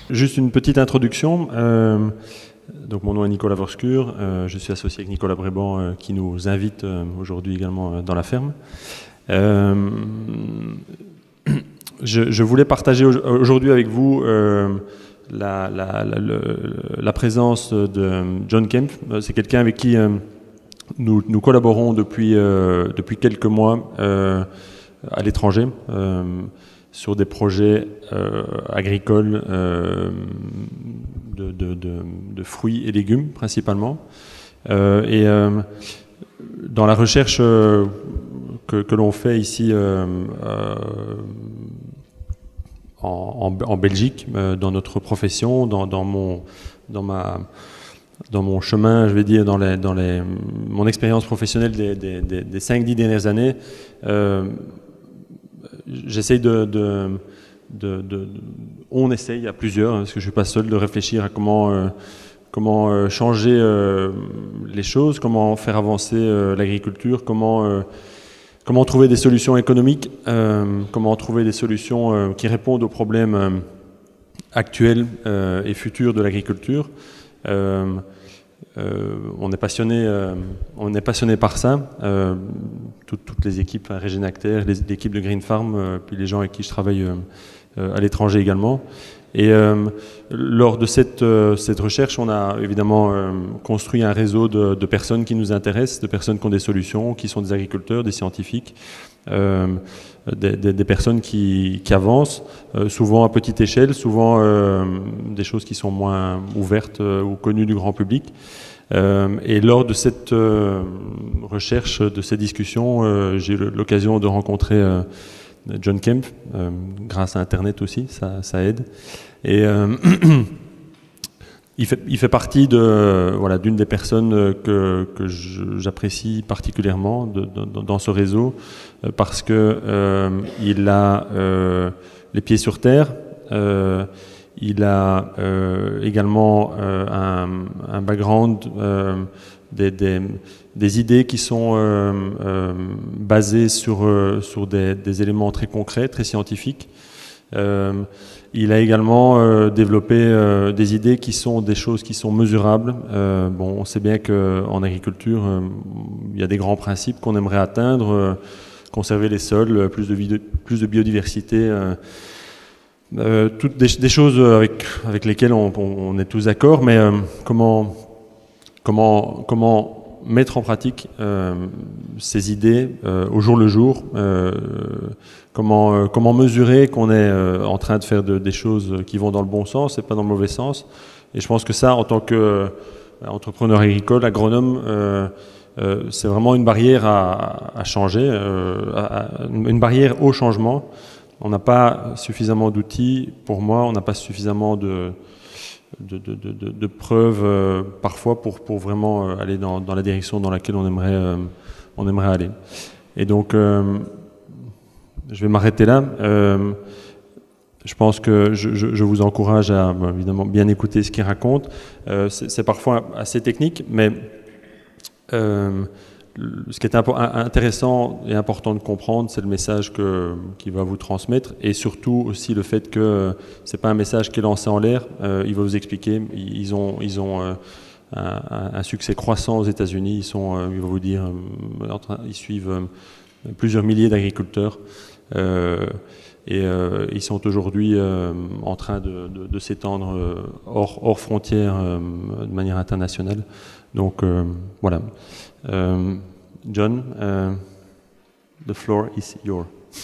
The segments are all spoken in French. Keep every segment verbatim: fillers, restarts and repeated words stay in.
Juste une petite introduction. Euh, donc mon nom est Nicolas Vorscure, euh, je suis associé avec Nicolas Bréban euh, qui nous invite euh, aujourd'hui également euh, dans la ferme. Euh, je, je voulais partager aujourd'hui avec vous euh, la, la, la, la, la présence de John Kemp. C'est quelqu'un avec qui euh, nous, nous collaborons depuis, euh, depuis quelques mois euh, à l'étranger. Euh, sur des projets euh, agricoles euh, de, de, de, de fruits et légumes principalement. Euh, et euh, dans la recherche euh, que, que l'on fait ici euh, euh, en, en, en Belgique, euh, dans notre profession, dans, dans, mon, dans, ma, dans mon chemin, je vais dire, dans, les, dans les, mon expérience professionnelle des, des, des, des cinq dix dernières années, euh, j'essaye de, de, de, de, on essaye à plusieurs, parce que je ne suis pas seul, de réfléchir à comment, euh, comment euh, changer euh, les choses, comment faire avancer euh, l'agriculture, comment, euh, comment trouver des solutions économiques, euh, comment trouver des solutions euh, qui répondent aux problèmes euh, actuels euh, et futurs de l'agriculture. Euh, Euh, on est passionné, euh, on est passionné par ça. Euh, tout, toutes les équipes, Regenacter, l'équipe de Green Farm, euh, puis les gens avec qui je travaille euh, euh, à l'étranger également. Et euh, lors de cette, euh, cette recherche, on a évidemment euh, construit un réseau de, de personnes qui nous intéressent, de personnes qui ont des solutions, qui sont des agriculteurs, des scientifiques, euh, des, des, des personnes qui, qui avancent, euh, souvent à petite échelle, souvent euh, des choses qui sont moins ouvertes euh, ou connues du grand public. Euh, et lors de cette euh, recherche, de ces discussions, euh, j'ai eu l'occasion de rencontrer euh, John Kemp, euh, grâce à Internet aussi, ça, ça aide. Et euh, il, fait, il fait partie de, voilà, d'une des personnes que, que j'apprécie particulièrement de, de, dans ce réseau, parce que euh, il a euh, les pieds sur terre. Euh, il a euh, également euh, un, un background, euh, des, des, des idées qui sont euh, euh, basées sur, euh, sur des, des éléments très concrets, très scientifiques. Euh, il a également euh, développé euh, des idées qui sont des choses qui sont mesurables. Euh, bon, on sait bien qu'en agriculture, euh, il y a des grands principes qu'on aimerait atteindre, euh, conserver les sols, plus de, vie, plus de biodiversité, euh, euh, toutes des, des choses avec, avec lesquelles on, on, on est tous d'accord, mais euh, comment, comment, comment mettre en pratique euh, ces idées euh, au jour le jour, euh, comment, euh, comment mesurer qu'on est euh, en train de faire de, des choses qui vont dans le bon sens et pas dans le mauvais sens. Et je pense que ça, en tant qu'entrepreneur agricole, agronome, euh, euh, c'est vraiment une barrière à, à changer, euh, à, une barrière au changement. On n'a pas suffisamment d'outils, pour moi, on n'a pas suffisamment de, de, de, de, de preuves euh, parfois pour, pour vraiment aller dans, dans la direction dans laquelle on aimerait, euh, on aimerait aller. Et donc, euh, je vais m'arrêter là. Euh, je pense que je, je, je vous encourage à bon, évidemment bien écouter ce qu'il raconte. Euh, c'est parfois assez technique, mais euh, ce qui est intéressant et important de comprendre, c'est le message que, qu'il va vous transmettre, et surtout aussi le fait que ce n'est pas un message qui est lancé en l'air. Euh, il va vous expliquer. Ils ont, ils ont euh, un, un succès croissant aux États-Unis. Ils sont, euh, il va vous dire, euh, ils suivent euh, plusieurs milliers d'agriculteurs. Euh, et euh, ils sont aujourd'hui euh, en train de, de, de s'étendre euh, hors, hors frontières euh, de manière internationale. Donc euh, voilà. Euh, John, uh, the floor is yours.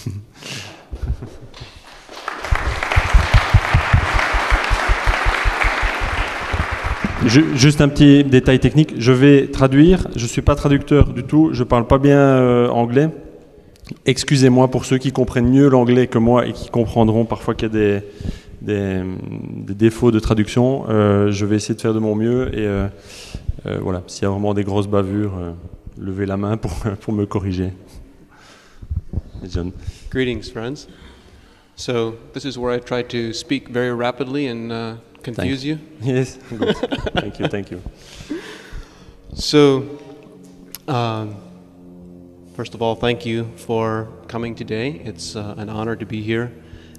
Juste un petit détail technique, je vais traduire, je ne suis pas traducteur du tout, je ne parle pas bien euh, anglais. Excusez-moi pour ceux qui comprennent mieux l'anglais que moi et qui comprendront parfois qu'il y a des, des, des défauts de traduction. Euh, je vais essayer de faire de mon mieux et euh, euh, voilà, s'il y a vraiment des grosses bavures, euh, levez la main pour, pour me corriger. John. Greetings, friends. So this is where I try to speak very rapidly and uh, confuse Thanks. you. Yes, good. Thank you, thank you. So, um, first of all, thank you for coming today. It's uh, an honor to be here.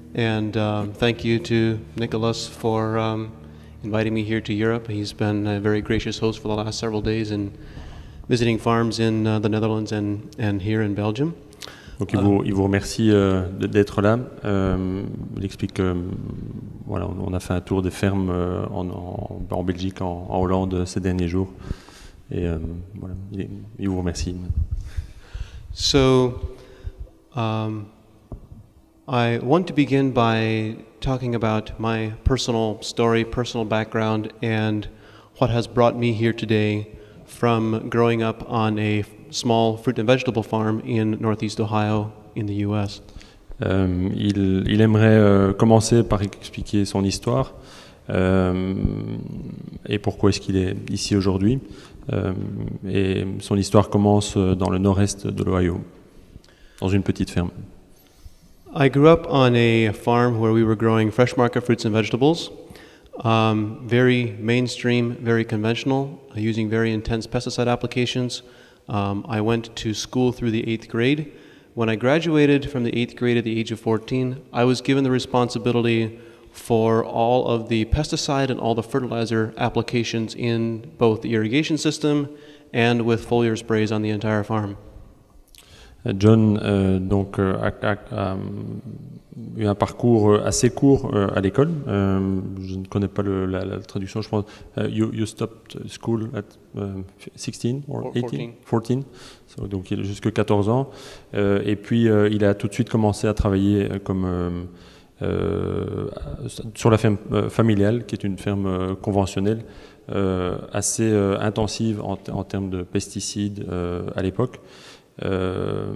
And um, thank you to Nicholas for um, inviting me here to Europe. He's been a very gracious host for the last several days and visiting farms in uh, the Netherlands and, and here in Belgium. Donc il vous, il vous remercie euh, d'être là. Euh, il explique que voilà, on a fait un tour des fermes euh, en, en, en Belgique, en, en Hollande ces derniers jours. Et euh, voilà, il, il vous remercie. So, um, I want to begin by talking about my personal story, personal background, and what has brought me here today from growing up on a small fruit and vegetable farm in Northeast Ohio in the U S. Euh, il, il aimerait euh, commencer par expliquer son histoire euh, et pourquoi est-ce qu'il est ici aujourd'hui. Euh, et son histoire commence dans le nord-est de l'Ohio, dans une petite ferme. I grew up on a farm where we were growing fresh market fruits and vegetables, um, very mainstream, very conventional, uh, using very intense pesticide applications. Um, I went to school through the eighth grade. When I graduated from the eighth grade at the age of fourteen, I was given the responsibility for all of the pesticide and all the fertilizer applications in both the irrigation system and with foliar sprays on the entire farm. John euh, donc, euh, a, a, a eu un parcours assez court euh, à l'école. Euh, je ne connais pas le, la, la traduction, je pense. Uh, you, you stopped school at uh, sixteen or eighteen? fourteen. So, donc il a jusqu'à quatorze ans. Euh, et puis euh, il a tout de suite commencé à travailler comme, euh, euh, sur la ferme euh, familiale, qui est une ferme euh, conventionnelle, euh, assez euh, intensive en, en termes de pesticides euh, à l'époque. Euh,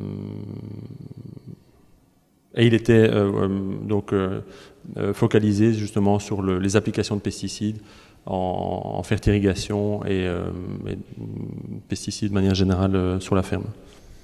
et il était euh, euh, donc euh, focalisé justement sur le, les applications de pesticides en, en fertirrigation et, euh, et pesticides de manière générale euh, sur la ferme.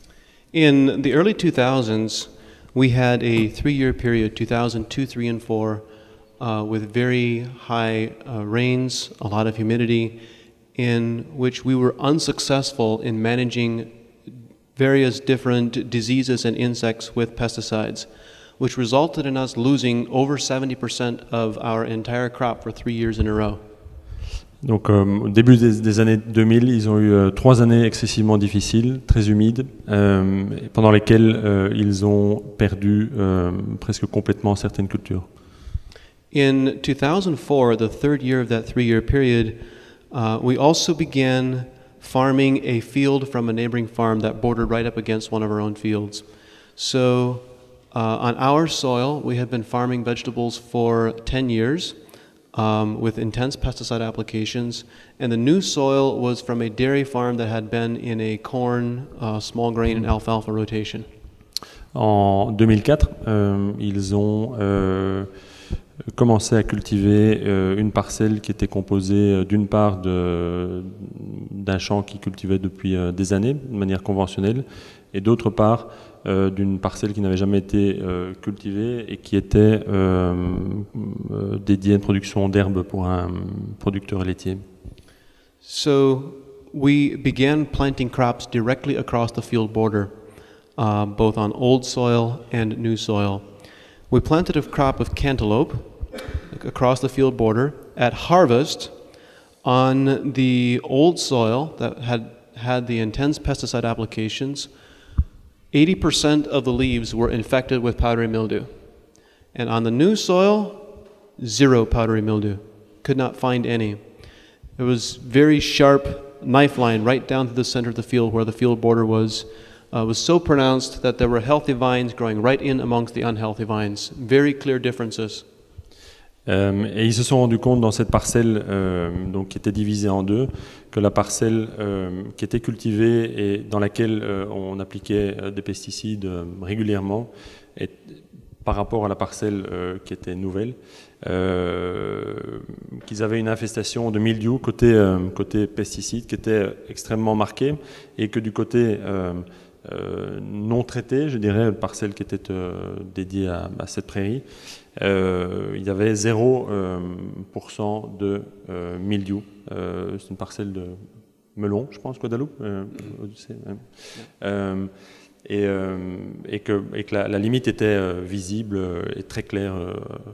In the early two thousands, we had a three-year period, two thousand two, three, and four, uh, with very high uh, rains, a lot of humidity, in which we were unsuccessful in managing various different diseases and insects with pesticides, which resulted in us losing over seventy percent of our entire crop for three years in a row. Donc euh, au début des, des années deux mille, ils ont eu euh, trois années excessivement difficiles, très humides, euh, pendant lesquelles euh, ils ont perdu euh, presque complètement certaines cultures. In two thousand four, the third year of that three-year period, uh, we also began farming a field from a neighboring farm that bordered right up against one of our own fields. So uh, on our soil, we had been farming vegetables for ten years um, with intense pesticide applications, and the new soil was from a dairy farm that had been in a corn, uh, small grain, and alfalfa rotation. En deux mille quatre, euh, ils ont euh, commencé à cultiver euh, une parcelle qui était composée euh, d'une part de, d'un champ qu'ils cultivaient depuis euh, des années de manière conventionnelle et d'autre part euh, d'une parcelle qui n'avait jamais été euh, cultivée et qui était euh, euh, dédiée à une production d'herbes pour un producteur laitier. So we began planting crops directly across the field border, uh, both on old soil and new soil. We planted a crop of cantaloupe across the field border. At harvest, on the old soil that had had the intense pesticide applications, eighty percent of the leaves were infected with powdery mildew. And on the new soil, zero powdery mildew. Could not find any. It was very sharp knife line right down through the center of the field where the field border was. Uh, was so pronounced that there were healthy vines growing right in amongst the unhealthy vines. Very clear differences. Euh, et ils se sont rendus compte dans cette parcelle euh, donc, qui était divisée en deux, que la parcelle euh, qui était cultivée et dans laquelle euh, on appliquait euh, des pesticides euh, régulièrement, et, par rapport à la parcelle euh, qui était nouvelle, euh, qu'ils avaient une infestation de mildiou côté, euh, côté pesticides qui était extrêmement marquée et que du côté euh, euh, non traité, je dirais, une parcelle qui était euh, dédiée à, à cette prairie, Euh, il y avait zéro pour cent de euh, mildiou. Euh, c'est une parcelle de melon, je pense, Guadeloupe. Euh, euh, et, euh, et que, et que la, la limite était euh, visible euh, et très claire. Euh,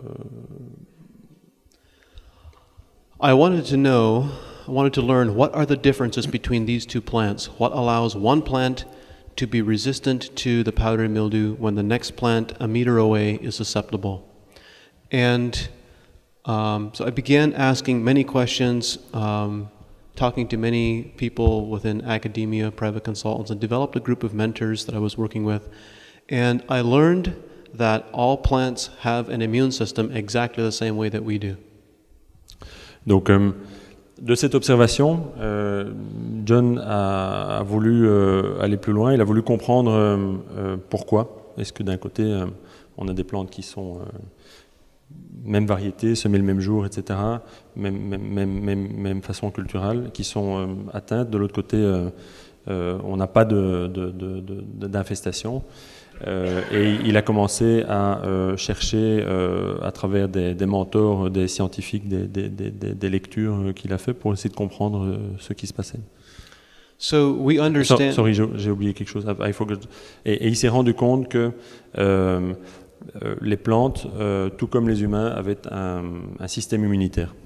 I wanted to know, I wanted to learn what are the differences between these two plants. What allows one plant to be resistant to the powdery mildew when the next plant a meter away is susceptible. And um, so I began asking many questions, um, talking to many people within academia, private consultants, and developed a group of mentors that I was working with. And I learned that all plants have an immune system exactly the same way that we do. Donc, euh, de cette observation, euh, John a, a voulu euh, aller plus loin. Il a voulu comprendre euh, euh, pourquoi. Est-ce que d'un côté, euh, on a des plantes qui sont euh, même variété, semées le même jour, et cetera, même, même, même, même, même façon culturelle, qui sont euh, atteintes. De l'autre côté, euh, euh, on n'a pas de, de, de, de, d'infestation. Euh, et il a commencé à euh, chercher euh, à travers des, des mentors, des scientifiques, des, des, des, des lectures qu'il a fait pour essayer de comprendre euh, ce qui se passait. So we understand. So, sorry, j'ai, j'ai oublié quelque chose. I forgot. Et, et il s'est rendu compte que euh, euh, les plantes, euh, tout comme les humains, avaient un, un système immunitaire.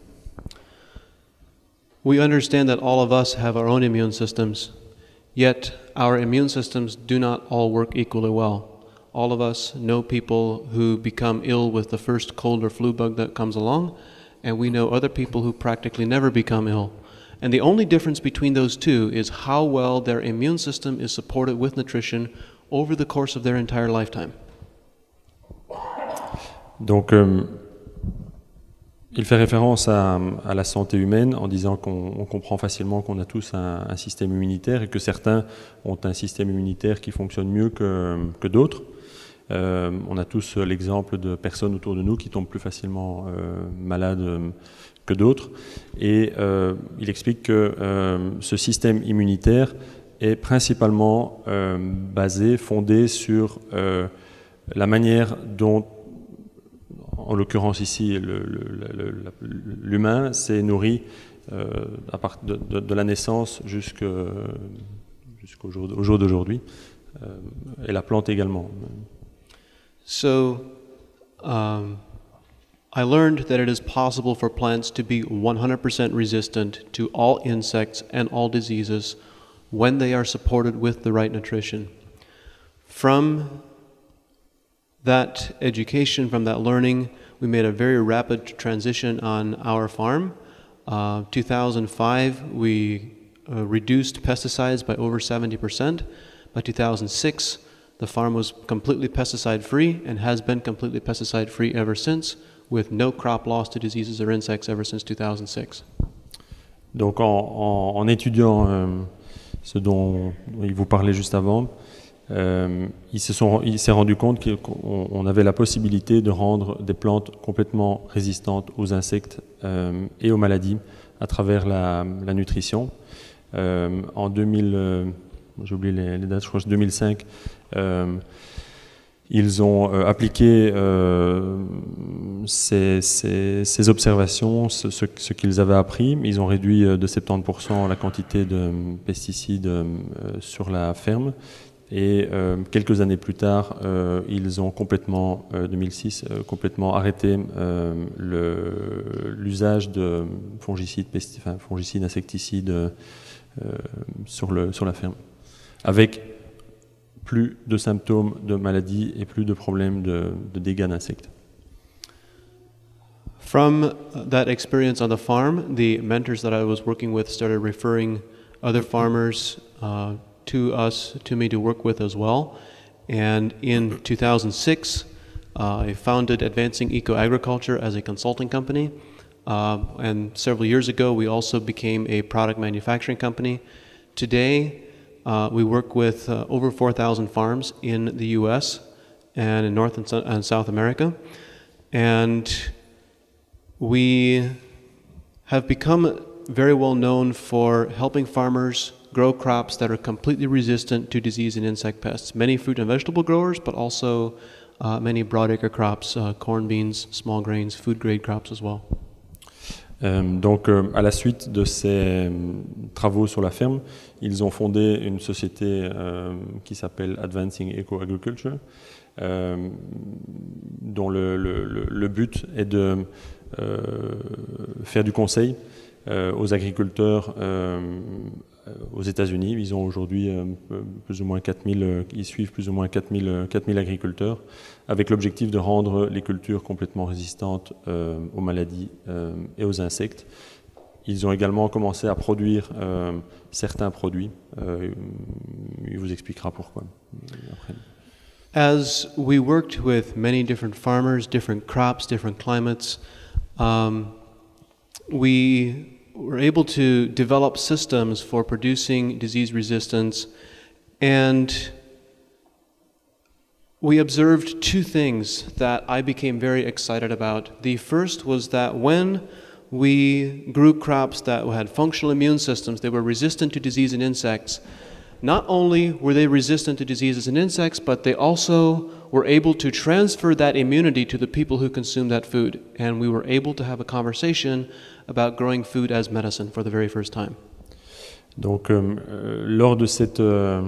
We understand that all of us have our own immune systems. Yet, our immune systems do not all work equally well. All of us know people who become ill with the first cold or flu bug that comes along, and we know other people who practically never become ill. And the only difference between those two is how well their immune system is supported with nutrition over the course of their entire lifetime. Donc, euh, il fait référence à, à la santé humaine en disant qu'on on comprend facilement qu'on a tous un, un système immunitaire et que certains ont un système immunitaire qui fonctionne mieux que, que d'autres. Euh, on a tous l'exemple de personnes autour de nous qui tombent plus facilement euh, malades euh, que d'autres. Et euh, il explique que euh, ce système immunitaire est principalement euh, basé, fondé sur euh, la manière dont, en l'occurrence ici, le, le, le, l'humain s'est nourri euh, à partir de, de, de la naissance jusqu'au jour, au jour d'aujourd'hui, euh, et la plante également. So, um, I learned that it is possible for plants to be one hundred percent resistant to all insects and all diseases when they are supported with the right nutrition. From that education, from that learning, we made a very rapid transition on our farm. Uh, two thousand five, we uh, reduced pesticides by over seventy percent. By two thousand six, the farm was completely pesticide-free and has been completely pesticide-free ever since, with no crop loss to diseases or insects ever since two thousand six. Donc en, en, en étudiant euh, ce dont il vous parlait juste avant, Euh, ils se sont, il s'est rendu compte qu'on on avait la possibilité de rendre des plantes complètement résistantes aux insectes euh, et aux maladies à travers la, la nutrition. Euh, en deux mille, euh, j'ai oublié les, les dates, je crois que c'est deux mille cinq, euh, ils ont euh, appliqué euh, ces, ces, ces observations, ce, ce, ce qu'ils avaient appris. Ils ont réduit de soixante-dix pour cent la quantité de pesticides euh, sur la ferme. Et euh, quelques années plus tard, euh, ils ont complètement, euh, deux mille six, euh, complètement arrêté euh, le, l'usage de fongicides, pesticides, enfin, fongicides, insecticides euh, sur, le, sur la ferme, avec plus de symptômes de maladie et plus de problèmes de, de dégâts d'insectes. From that experience on the farm, the mentors that I was working with started referring other farmers uh, to us, to me to work with as well. And in two thousand six, uh, I founded Advancing Eco-Agriculture as a consulting company. Uh, and several years ago, we also became a product manufacturing company. Today, uh, we work with uh, over four thousand farms in the U S and in North and, so- and South America. And we have become very well known for helping farmers grow crops that are completely resistant to disease and insect pests. Many fruit and vegetable growers, but also uh, many broadacre crops, uh, corn, beans, small grains, food grade crops as well. Euh, donc, euh, à la suite de ces euh, travaux sur la ferme, ils ont fondé une société euh, qui s'appelle Advancing Eco Agriculture, euh, dont le, le, le but est de euh, faire du conseil euh, aux agriculteurs euh, aux États-Unis. Ils ont aujourd'hui euh, plus ou moins quatre mille, euh, ils suivent plus ou moins quatre mille agriculteurs, avec l'objectif de rendre les cultures complètement résistantes euh, aux maladies euh, et aux insectes. Ils ont également commencé à produire euh, certains produits. Euh, il vous expliquera pourquoi après. As we worked with many different farmers, different crops, different climates, um, we were able to develop systems for producing disease resistance, and we observed two things that I became very excited about. The first was that when we grew crops that had functional immune systems, they were resistant to disease and insects. Not only were they resistant to diseases and insects, but they also were able to transfer that immunity to the people who consumed that food. And we were able to have a conversation about growing food as medicine for the very first time. Donc, euh, lors de cette, euh,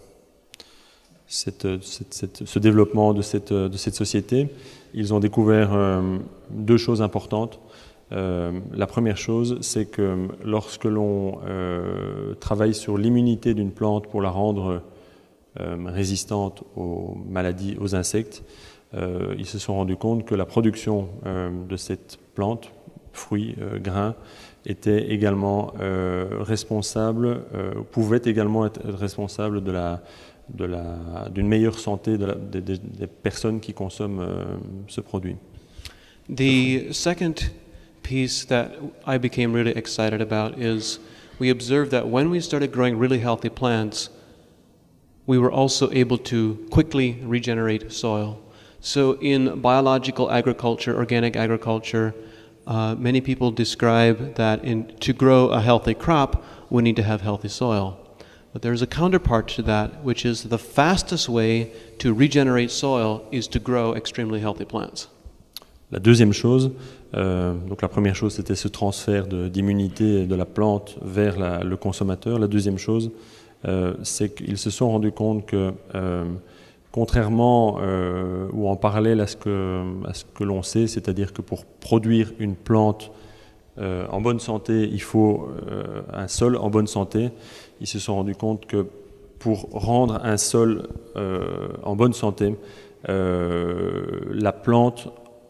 cette, cette, cette, ce développement de cette, de cette société, ils ont découvert euh, deux choses importantes. Euh, la première chose, c'est que lorsque l'on euh, travaille sur l'immunité d'une plante pour la rendre euh, résistante aux maladies, aux insectes, euh, ils se sont rendus compte que la production euh, de cette plante, fruits, euh, grains, était également euh, responsable, euh, pouvait également être responsable de la, de la, d'une meilleure santé de la, des, des, des personnes qui consomment euh, ce produit. The second piece that I became really excited about is we observed that when we started growing really healthy plants, we were also able to quickly regenerate soil. So in biological agriculture, organic agriculture, uh, many people describe that in, to grow a healthy crop, we need to have healthy soil. But there's a counterpart to that, which is the fastest way to regenerate soil is to grow extremely healthy plants. La deuxième chose, euh, donc la première chose c'était ce transfert de, d'immunité de la plante vers la, le consommateur. La deuxième chose, euh, c'est qu'ils se sont rendus compte que, euh, contrairement euh, ou en parallèle à ce que, à ce que l'on sait, c'est-à-dire que pour produire une plante euh, en bonne santé, il faut euh, un sol en bonne santé. Ils se sont rendus compte que pour rendre un sol euh, en bonne santé, euh, la plante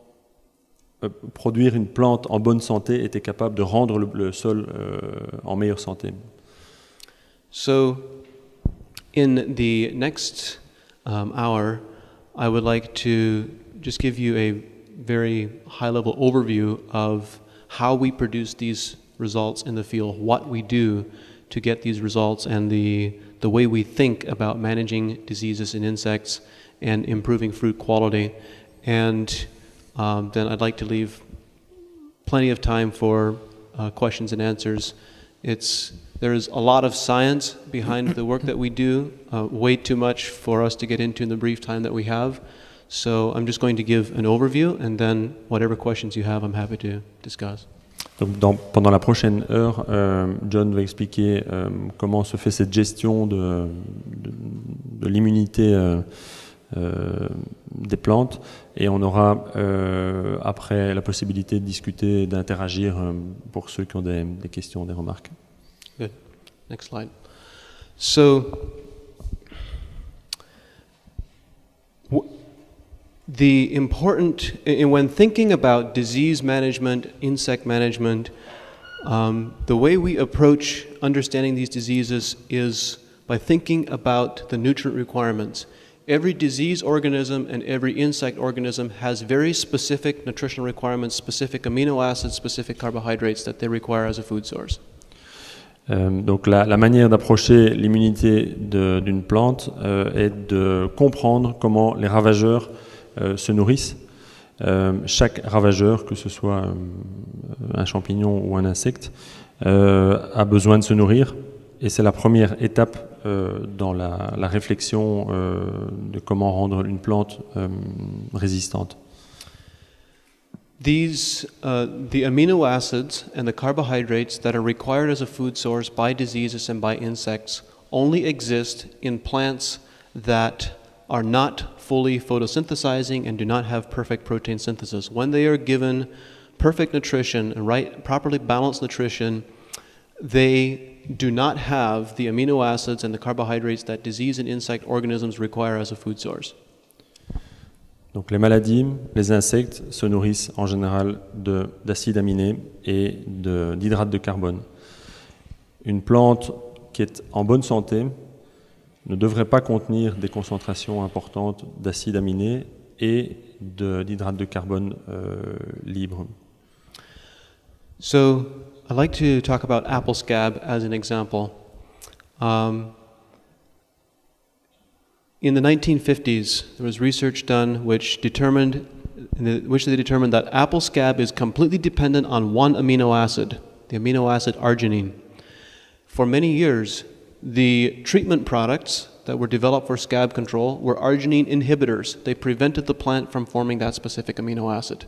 produire une plante en bonne santé était capable de rendre le, le sol euh, en meilleure santé. So, in the next um, hour, I would like to just give you a very high-level overview of how we produce these results in the field, what we do to get these results, and the, the way we think about managing diseases in insects and improving fruit quality. And Um, then I'd like to leave plenty of time for uh, questions and answers. It's, there's a lot of science behind the work that we do, uh, way too much for us to get into in the brief time that we have. So I'm just going to give an overview, and then whatever questions you have, I'm happy to discuss. Donc dans, pendant la prochaine heure, euh, John va expliquer euh, comment se fait cette gestion de, de, de l'immunité euh, Euh, des plantes, et on aura euh, après la possibilité de discuter et d'interagir euh, pour ceux qui ont des, des questions, des remarques. Good. Next slide. So, w- the important, in, when thinking about disease management, insect management, um, the way we approach understanding these diseases is by thinking about the nutrient requirements. Every disease organism and every insect organism has very specific nutritional requirements, specific amino acids, specific carbohydrates that they require as a food source. Euh, donc la, la manière d'approcher l'immunité de, d'une plante euh, est de comprendre comment les ravageurs euh, se nourrissent. Euh, chaque ravageur, que ce soit euh, un champignon ou un insecte, euh, a besoin de se nourrir, et c'est la première étape Euh, dans la, la réflexion euh, de comment rendre une plante euh, résistante. These, uh, the amino acids and the carbohydrates that are required as a food source by diseases and by insects only exist in plants that are not fully photosynthesizing and do not have perfect protein synthesis. When they are given perfect nutrition and right, properly balanced nutrition, they do not have the amino acids and the carbohydrates that disease and insect organisms require as a food source. Donc les maladies, les insectes se nourrissent en général de, d'acides aminés et de, d'hydrates de carbone. Une plante qui est en bonne santé ne devrait pas contenir des concentrations importantes d'acides aminés et de, d'hydrates de carbone euh, libres. So, I'd like to talk about apple scab as an example. Um, in the nineteen fifties, there was research done which determined, in the, which they determined that apple scab is completely dependent on one amino acid, the amino acid arginine. For many years, the treatment products that were developed for scab control were arginine inhibitors. They prevented the plant from forming that specific amino acid.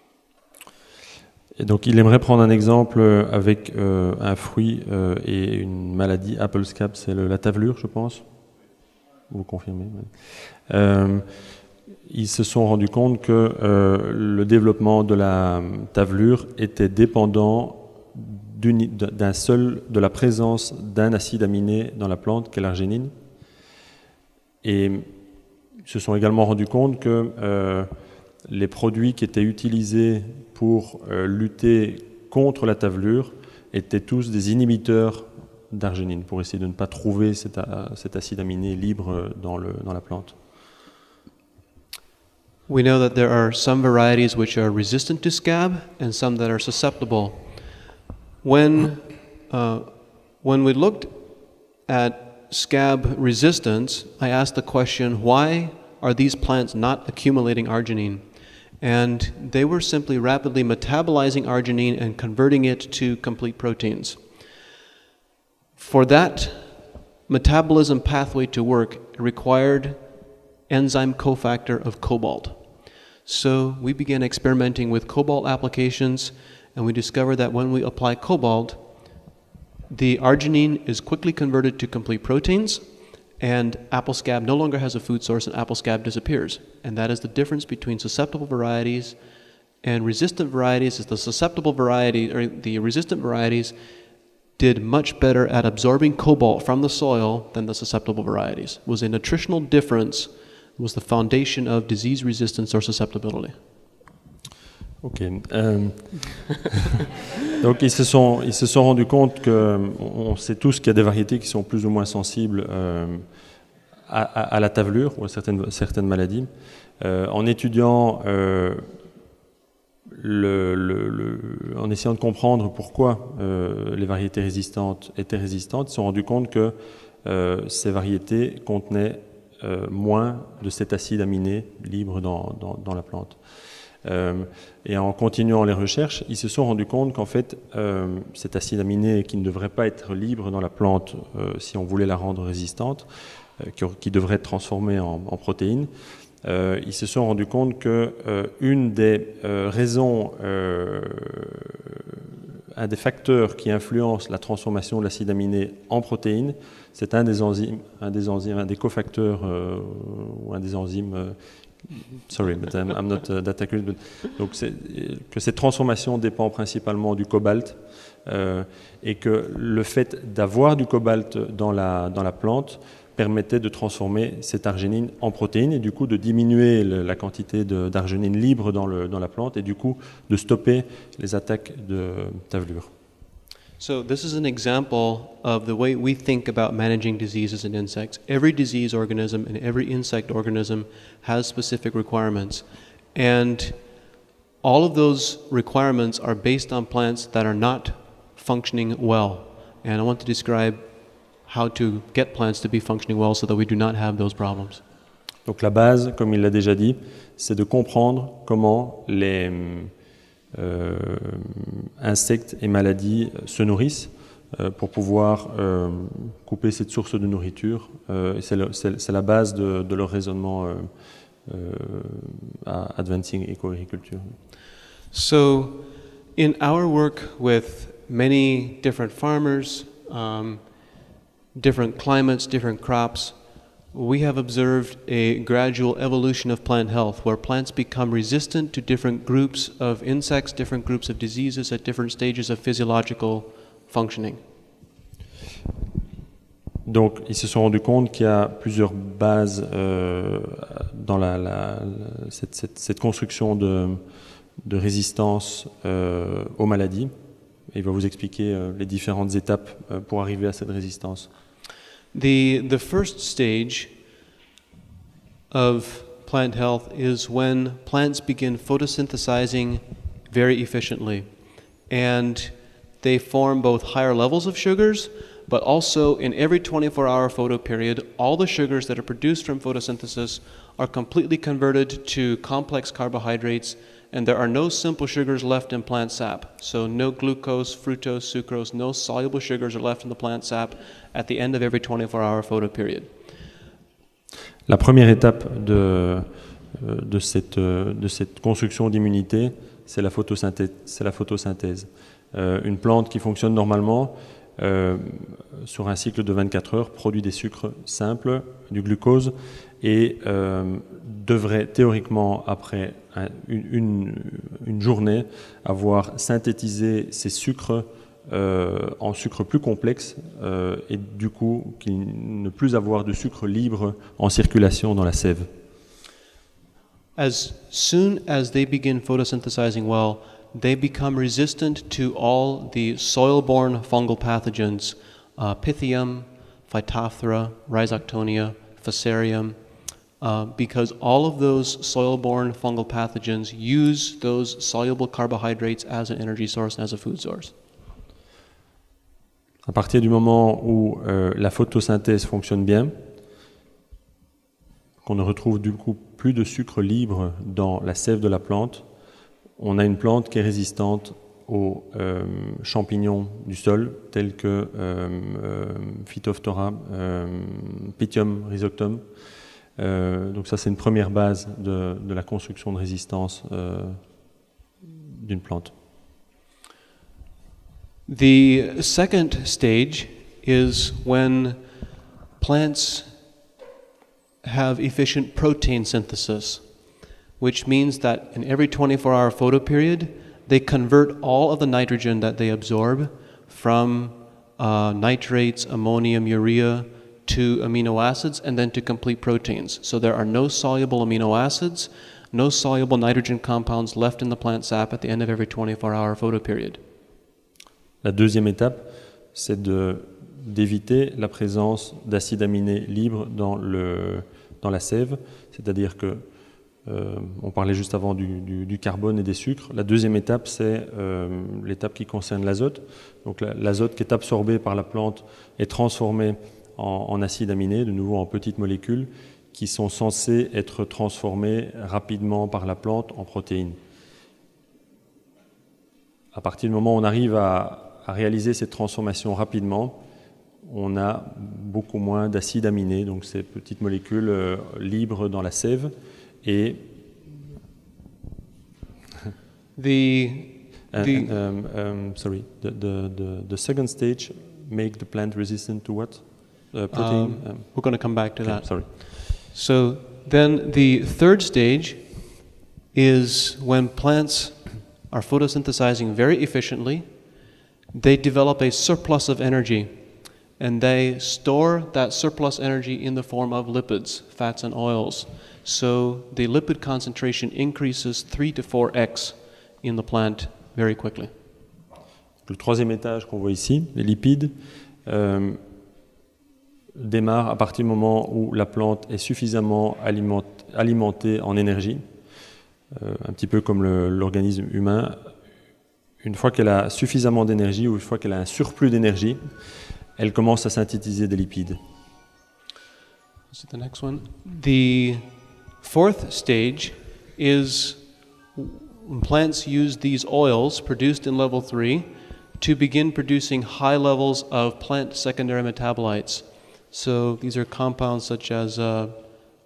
Et donc il aimerait prendre un exemple avec euh, un fruit euh, et une maladie, apple scab, c'est le, la tavelure, je pense. Vous confirmez? Ouais. Euh, ils se sont rendus compte que euh, le développement de la tavelure était dépendant d'une, d'un seul, de la présence d'un acide aminé dans la plante, qui est l'arginine. Et ils se sont également rendus compte que euh, les produits qui étaient utilisés pour euh, lutter contre la tavelure étaient tous des inhibiteurs d'arginine, pour essayer de ne pas trouver cet, cet acide aminé libre dans, le, dans la plante. We know that there are some varieties which are resistant to scab and some that are susceptible. When, uh, when we looked at scab resistance, I asked the question, why are these plants not accumulating arginine? And they were simply rapidly metabolizing arginine and converting it to complete proteins. For that metabolism pathway to work, it required enzyme cofactor of cobalt. So we began experimenting with cobalt applications, and we discovered that when we apply cobalt, the arginine is quickly converted to complete proteins, and apple scab no longer has a food source, and apple scab disappears. And that is the difference between susceptible varieties and resistant varieties. Is the susceptible variety, or the resistant varieties, did much better at absorbing cobalt from the soil than the susceptible varieties. It was a nutritional difference, was the foundation of disease resistance or susceptibility. Ok. Euh, donc ils se sont ils se sont rendus compte que on sait tous qu'il y a des variétés qui sont plus ou moins sensibles euh, à, à, à la tavelure ou à certaines certaines maladies. Euh, en étudiant euh, Le, le, le, en essayant de comprendre pourquoi euh, les variétés résistantes étaient résistantes, ils se sont rendus compte que euh, ces variétés contenaient euh, moins de cet acide aminé libre dans, dans, dans la plante. Euh, et en continuant les recherches, ils se sont rendus compte qu'en fait, euh, cet acide aminé qui ne devrait pas être libre dans la plante euh, si on voulait la rendre résistante, euh, qui, qui devrait être transformé en, en protéines, Euh, ils se sont rendus compte que euh, une des euh, raisons, euh, un des facteurs qui influence la transformation de l'acide aminé en protéines, c'est un des enzymes, un des enzymes, un des cofacteurs euh, ou un des enzymes. Euh, sorry, but I'm, I'm not uh, that accurate. But, donc, c'est, que cette transformation dépend principalement du cobalt euh, et que le fait d'avoir du cobalt dans la dans la plante permettait de transformer cette arginine en protéines et du coup de diminuer le, la quantité de, d'arginine libre dans, le, dans la plante et du coup de stopper les attaques de tavelure. So this is an example of the way we think about managing diseases in insects. Every disease organism and every insect organism has specific requirements. And all of those requirements are based on plants that are not functioning well. And I want to describe how to get plants to be functioning well so that we do not have those problems. Donc la base, comme il l'a déjà dit, c'est de comprendre comment les euh, insectes et maladies se nourrissent euh, pour pouvoir euh, couper cette source de nourriture. Euh, et c'est, le, c'est, c'est la base de, de leur raisonnement euh, euh, à Advancing Eco-Agriculture. So, in our work with many different farmers, um, different climates, different crops, we have observed a gradual evolution of plant health where plants become resistant to different groups of insects, different groups of diseases at different stages of physiological functioning. Donc, ils se sont rendus compte qu'il y a plusieurs bases euh, dans la, la, la, cette, cette, cette construction de, de résistance euh, aux maladies. Et il va vous expliquer euh, les différentes étapes euh, pour arriver à cette résistance. The, the first stage of plant health is when plants begin photosynthesizing very efficiently. And they form both higher levels of sugars, but also in every twenty-four hour photo period, all the sugars that are produced from photosynthesis are completely converted to complex carbohydrates, and there are no simple sugars left in plant sap. So no glucose, fructose, sucrose, no soluble sugars are left in the plant sap at the end of every twenty-four hour photo period. La première étape de, de, cette, de cette construction d'immunité, c'est la photosynthèse. C'est la photosynthèse. Euh, une plante qui fonctionne normalement, euh, sur un cycle de vingt-quatre heures, produit des sucres simples, du glucose, et euh, devrait théoriquement, après un, une, une, une journée, avoir synthétisé ces sucres euh, en sucres plus complexes, euh, et du coup, ne plus avoir de sucre libre en circulation dans la sève. As soon as they begin photosynthesizing well, they become resistant to all the soil-borne fungal pathogens, uh, Pythium, Phytophthora, Rhizoctonia, Fusarium, uh, because all of those soil-borne fungal pathogens use those soluble carbohydrates as an energy source and as a food source. À partir du moment où euh, la photosynthèse fonctionne bien, qu'on ne retrouve du coup plus de sucre libre dans la sève de la plante, on a une plante qui est résistante aux euh, champignons du sol, tels que euh, euh, Phytophthora, euh, Pythium, Rhizocton. Euh, donc ça, c'est une première base de, de la construction de résistance euh, d'une plante. The second stage is when plants have efficient protein synthesis, which means that in every twenty-four hour photo period, they convert all of the nitrogen that they absorb from uh, nitrates, ammonium, urea, to amino acids and then to complete proteins. So there are no soluble amino acids, no soluble nitrogen compounds left in the plant sap at the end of every twenty-four hour photo period. La deuxième étape, c'est de, d'éviter la présence d'acides aminés libres dans, le, dans la sève, c'est-à-dire que euh, on parlait juste avant du, du, du carbone et des sucres. La deuxième étape, c'est euh, l'étape qui concerne l'azote. Donc la, l'azote qui est absorbé par la plante est transformé en, en acides aminés, de nouveau en petites molécules, qui sont censées être transformées rapidement par la plante en protéines. À partir du moment où on arrive à à réaliser cette transformation rapidement, on a beaucoup moins d'acides aminés, donc ces petites molécules euh, libres dans la sève. Et the, and, the um, um, sorry, the, the, the, the second stage make the plant resistant to what? Uh, protein? um, Um, we're going to come back to okay, that. Sorry. So then the third stage is when plants are photosynthesizing very efficiently. They develop a surplus of energy, and they store that surplus energy in the form of lipids, fats and oils. So the lipid concentration increases three to four x in the plant very quickly. Le troisième étage qu'on voit ici, les lipides, euh, démarre à partir du moment où la plante est suffisamment aliment, alimentée en énergie, euh, un petit peu comme le, l'organisme humain. Une fois qu'elle a suffisamment d'énergie ou une fois qu'elle a un surplus d'énergie, elle commence à synthétiser des lipides. Is it the next one? The fourth stage is when plants use these oils produced in level three to begin producing high levels of plant secondary metabolites. So these are compounds such as uh,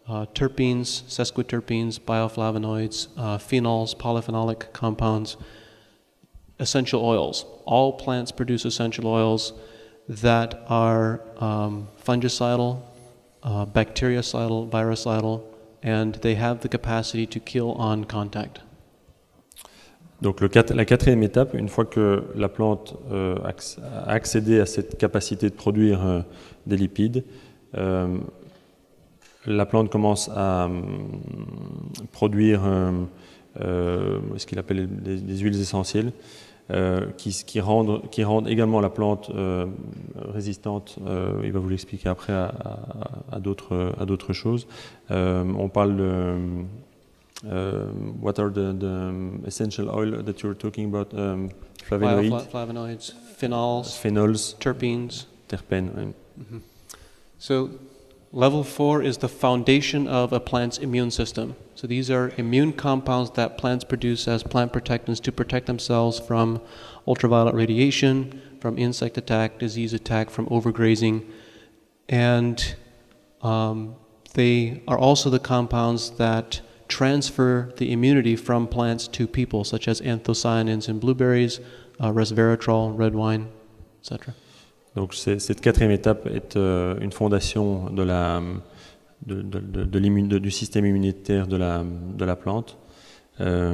uh, terpenes, sesquiterpenes, bioflavonoids, uh, phenols, polyphenolic compounds, essential oils. All plants produce essential oils that are um, fungicidal, uh, bactericidal, virucidal, and they have the capacity to kill on contact. Donc le, la quatrième étape, une fois que la plante euh, a accédé à cette capacité de produire euh, des lipides, euh, la plante commence à euh, produire euh, euh, ce qu'il appelle des, des huiles essentielles euh, qui, qui, rendent, qui rendent également la plante euh, résistante. Euh, il va vous l'expliquer après à, à, à d'autres choses. Euh, on parle de... Uh, what are the, the essential oil that you're talking about? Um, flavonoids, Bioflavonoids, phenols, phenols, terpenes. Terpenes. Right. Mm-hmm. So, level four is the foundation of a plant's immune system. So these are immune compounds that plants produce as plant protectants to protect themselves from ultraviolet radiation, from insect attack, disease attack, from overgrazing, and um, they are also the compounds that transfer the immunity from plants to people, such as anthocyanins in blueberries, uh, resveratrol, red wine, et cetera. Donc cette quatrième étape est euh, une fondation de la, de, de, de, de de, du système immunitaire de la, de la plante. Euh,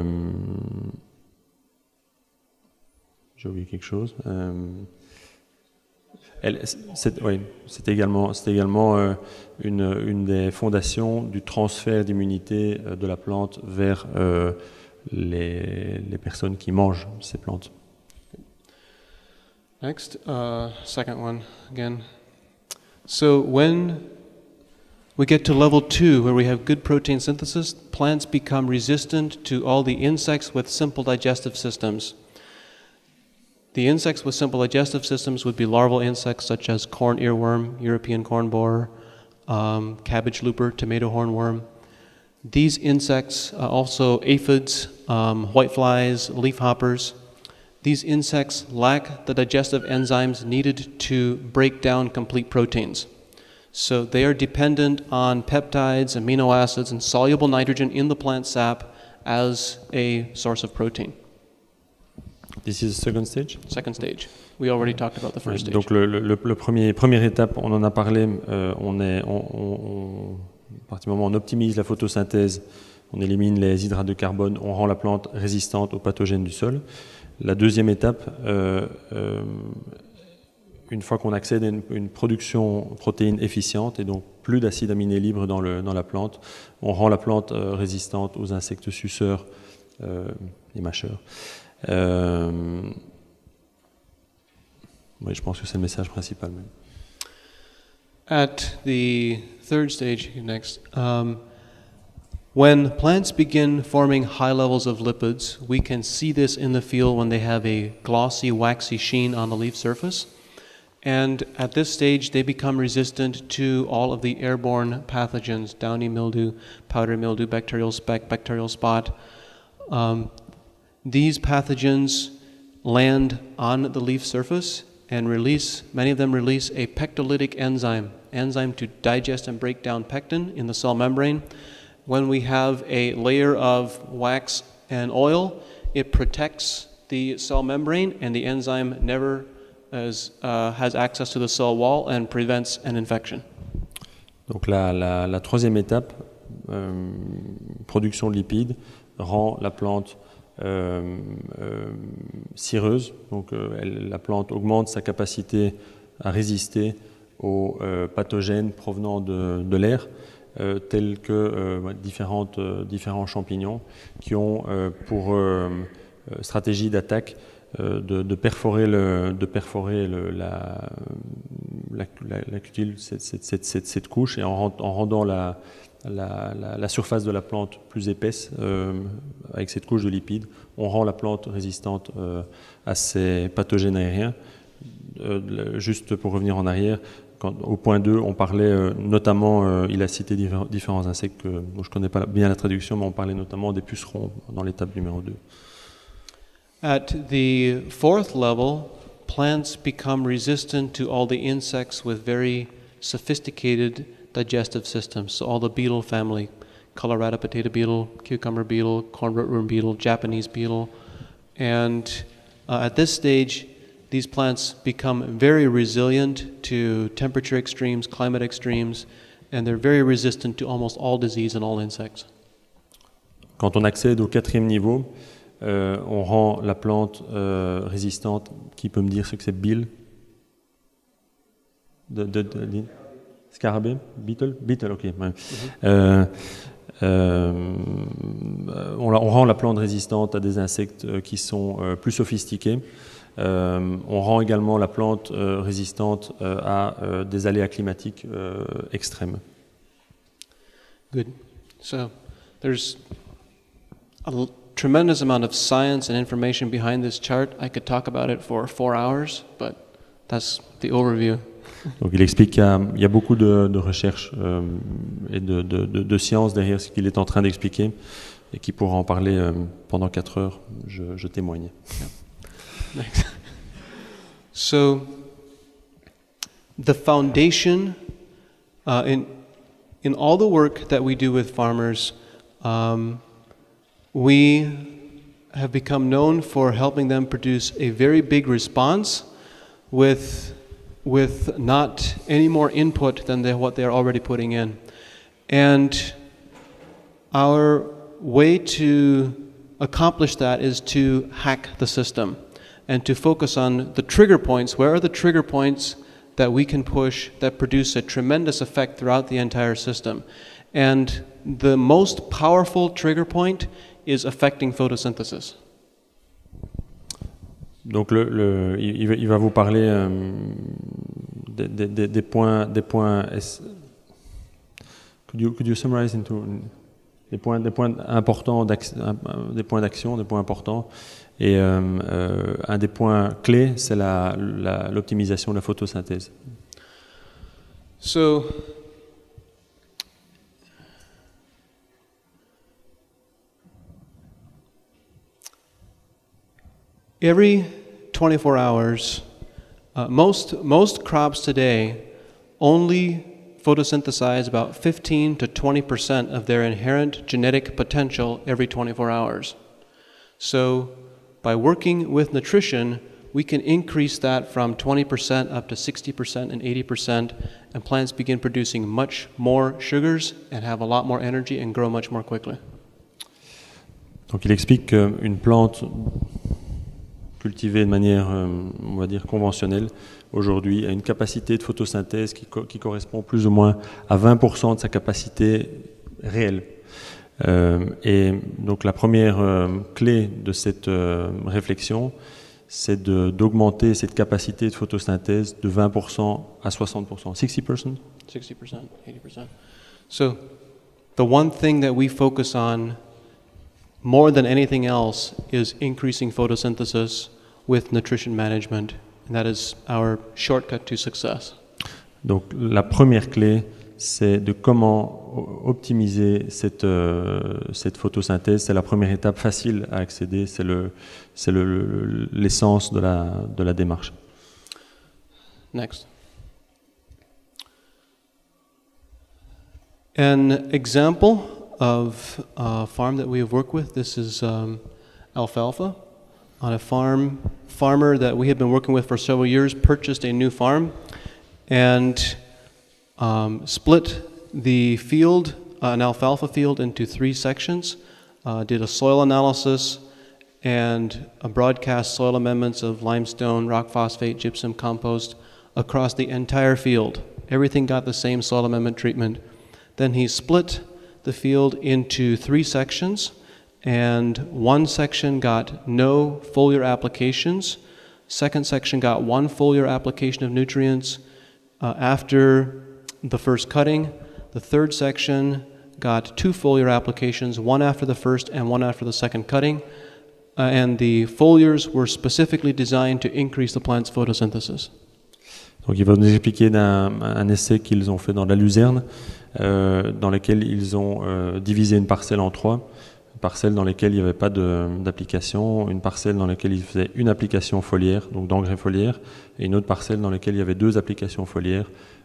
J'ai oublié quelque chose. Euh, C'est oui, également, également euh, une, une des fondations du transfert d'immunité euh, de la plante vers euh, les, les personnes qui mangent ces plantes. Next, uh, second one again. So when we get to level two, where we have good protein synthesis, plants become resistant to all the insects with simple digestive systems. The insects with simple digestive systems would be larval insects such as corn earworm, European corn borer, um, cabbage looper, tomato hornworm. These insects, uh, also aphids, um, whiteflies, leafhoppers, these insects lack the digestive enzymes needed to break down complete proteins. So they are dependent on peptides, amino acids, and soluble nitrogen in the plant sap as a source of protein. This is the second stage. Second stage. We already talked about the first stage. Donc le, le, le premier première étape, on en a parlé. Euh, on est, on, on, à partir du moment où on optimise la photosynthèse, on élimine les hydrates de carbone, on rend la plante résistante aux pathogènes du sol. La deuxième étape, euh, euh, une fois qu'on accède à une, une production protéine efficiente et donc plus d'acides aminés libres dans, le, dans la plante, on rend la plante euh, résistante aux insectes suceurs euh, et mâcheurs. Euh, oui, je pense que c'est le message principal. Même. At the third stage, next, um, when plants begin forming high levels of lipids, we can see this in the field when they have a glossy, waxy sheen on the leaf surface. And at this stage, they become resistant to all of the airborne pathogens, downy mildew, powdery mildew, bacterial speck, bacterial spot. Um, These pathogens land on the leaf surface and release, many of them release a pectolytic enzyme, enzyme to digest and break down pectin in the cell membrane. When we have a layer of wax and oil, it protects the cell membrane and the enzyme never as, uh, has access to the cell wall and prevents an infection. Donc la, la, la troisième étape, euh, production de lipides, rend la plante Euh, euh, cireuse, donc euh, elle, la plante augmente sa capacité à résister aux euh, pathogènes provenant de, de l'air, euh, tels que euh, différentes, euh, différents champignons qui ont euh, pour euh, stratégie d'attaque euh, de, de perforer, le, de perforer le, la, la, la, la cutule, cette, cette, cette, cette, cette couche, et en, en rendant la La, la, la surface de la plante plus épaisse euh, avec cette couche de lipides, on rend la plante résistante euh, à ces pathogènes aériens. Euh, le, juste pour revenir en arrière, quand, au point deux, on parlait euh, notamment, euh, il a cité divers, différents insectes que bon, je ne connais pas bien la traduction, mais on parlait notamment des pucerons dans l'étape numéro deux. At the fourth level, plants become resistant to all the insects with very sophisticated digestive systems. So all the beetle family, Colorado potato beetle, cucumber beetle, corn rootworm beetle, Japanese beetle. And uh, at this stage, these plants become very resilient to temperature extremes, climate extremes, and they're very resistant to almost all disease and all insects. Quand on accède au quatrième niveau, euh, on rend la plante euh, résistante. Qui peut me dire ce que c'est Bill? de, de, de, de, Scarabée? Beetle? Beetle, ok. Ouais. Mm-hmm. euh, euh, on, on rend la plante résistante à des insectes qui sont euh, plus sophistiqués. Euh, on rend également la plante euh, résistante euh, à euh, des aléas climatiques euh, extrêmes. Good. So, there's a l- tremendous amount of science and information behind this chart. I could talk about it for four hours, but that's the overview. Donc il explique qu'il y a, il y a beaucoup de, de recherches euh, et de, de, de, de sciences derrière ce qu'il est en train d'expliquer et qui pourra en parler euh, pendant quatre heures. Je, je témoigne. Yeah. So, the foundation uh, in in all the work that we do with farmers, um, we have become known for helping them produce a very big response with with not any more input than they, what they're already putting in. And our way to accomplish that is to hack the system and to focus on the trigger points. Where are the trigger points that we can push that produce a tremendous effect throughout the entire system? And the most powerful trigger point is affecting photosynthesis. Donc le, le, il, il va vous parler euh, des, des, des points, des points. Could you, could you summarize into des points, des points importants, des points d'action, des points importants. Et euh, euh, un des points clés, c'est la, la, l'optimisation de la photosynthèse. So, every twenty-four hours, uh, most most crops today only photosynthesize about fifteen to twenty percent of their inherent genetic potential every twenty-four hours. So, by working with nutrition, we can increase that from twenty percent up to sixty percent and eighty percent, and plants begin producing much more sugars and have a lot more energy and grow much more quickly. Donc il explique qu'une plante cultivée de manière, euh, on va dire, conventionnelle, aujourd'hui a une capacité de photosynthèse qui, co- qui correspond plus ou moins à vingt pour cent de sa capacité réelle. Euh, et donc la première euh, clé de cette euh, réflexion, c'est de, d'augmenter cette capacité de photosynthèse de vingt pour cent à soixante pour cent. sixty percent? sixty percent, eighty percent. So, the one thing that we focus on more than anything else is increasing photosynthesis with nutrition management, and that is our shortcut to success. Donc la première clé, c'est de comment optimiser cette, euh, cette photosynthèse. C'est la première étape facile à accéder, c'est, le, c'est le, le, l'essence de la, de la démarche. Next. An example of a farm that we have worked with, this is um, alfalfa. On a farm, farmer that we have been working with for several years purchased a new farm and um, split the field, uh, an alfalfa field, into three sections, uh, did a soil analysis and a broadcast soil amendments of limestone, rock phosphate, gypsum, compost across the entire field. Everything got the same soil amendment treatment. Then he split the field into three sections, and one section got no foliar applications. Second section got one foliar application of nutrients uh, after the first cutting. The third section got two foliar applications, one after the first and one after the second cutting. Uh, and the foliars were specifically designed to increase the plant's photosynthesis. Donc il va nous expliquer d'un un essai qu'ils ont fait dans la luzerne, euh, dans lequel ils ont euh, divisé une parcelle en trois. Une parcelle dans laquelle il n'y avait pas de, d'application, une parcelle dans laquelle ils faisaient une application foliaire, donc d'engrais foliaire, et une autre parcelle dans laquelle il y avait deux applications foliaires,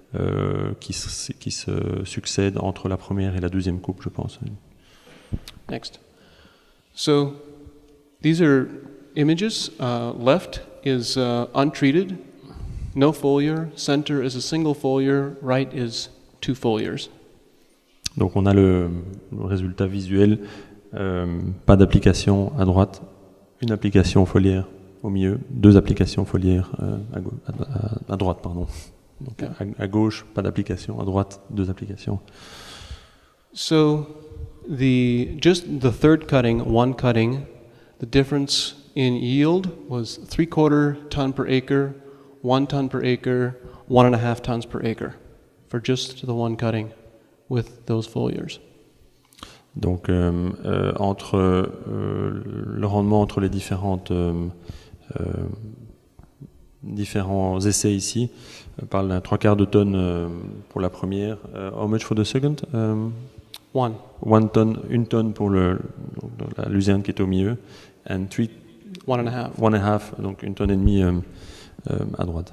euh, qui, se, qui se succèdent entre la première et la deuxième coupe, je pense. Next. So these are images. Uh, left is uh, untreated, no foliar. Center is a single foliar. Right is two foliars. Donc on a le, le résultat visuel, euh, pas d'application à droite, une application foliaire au milieu, deux applications foliaires euh, à, go- à, à, à droite, pardon. Donc à, à gauche, pas d'application, à droite, deux applications. So the just the third cutting, one cutting, the difference in yield was three quarter ton per acre, one ton per acre, one and a half tons per acre for just the one cutting with those foliars. Donc euh, euh, entre euh, le rendement entre les différentes euh, euh, différents essais ici, on parle d'un trois quarts de tonne euh, pour la première. Uh, how much for the second? Um, One. One tonne, une tonne pour le, donc, la luzerne qui est au milieu, and three, One and a half. one and a half, donc une tonne et demie euh, euh, à droite.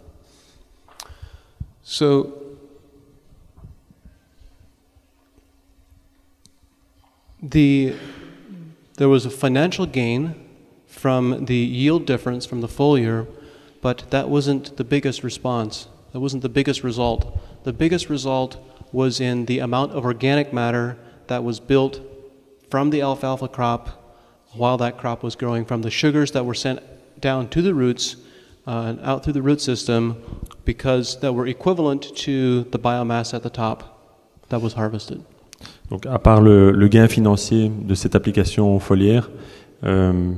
So the there was a financial gain from the yield difference from the foliar, but that wasn't the biggest response. That wasn't the biggest result. The biggest result was in the amount of organic matter that was built from the alfalfa crop while that crop was growing, from the sugars that were sent down to the roots uh, and out through the root system, because that were equivalent to the biomass at the top that was harvested. Donc à part le, le gain financier de cette application foliaire, euh,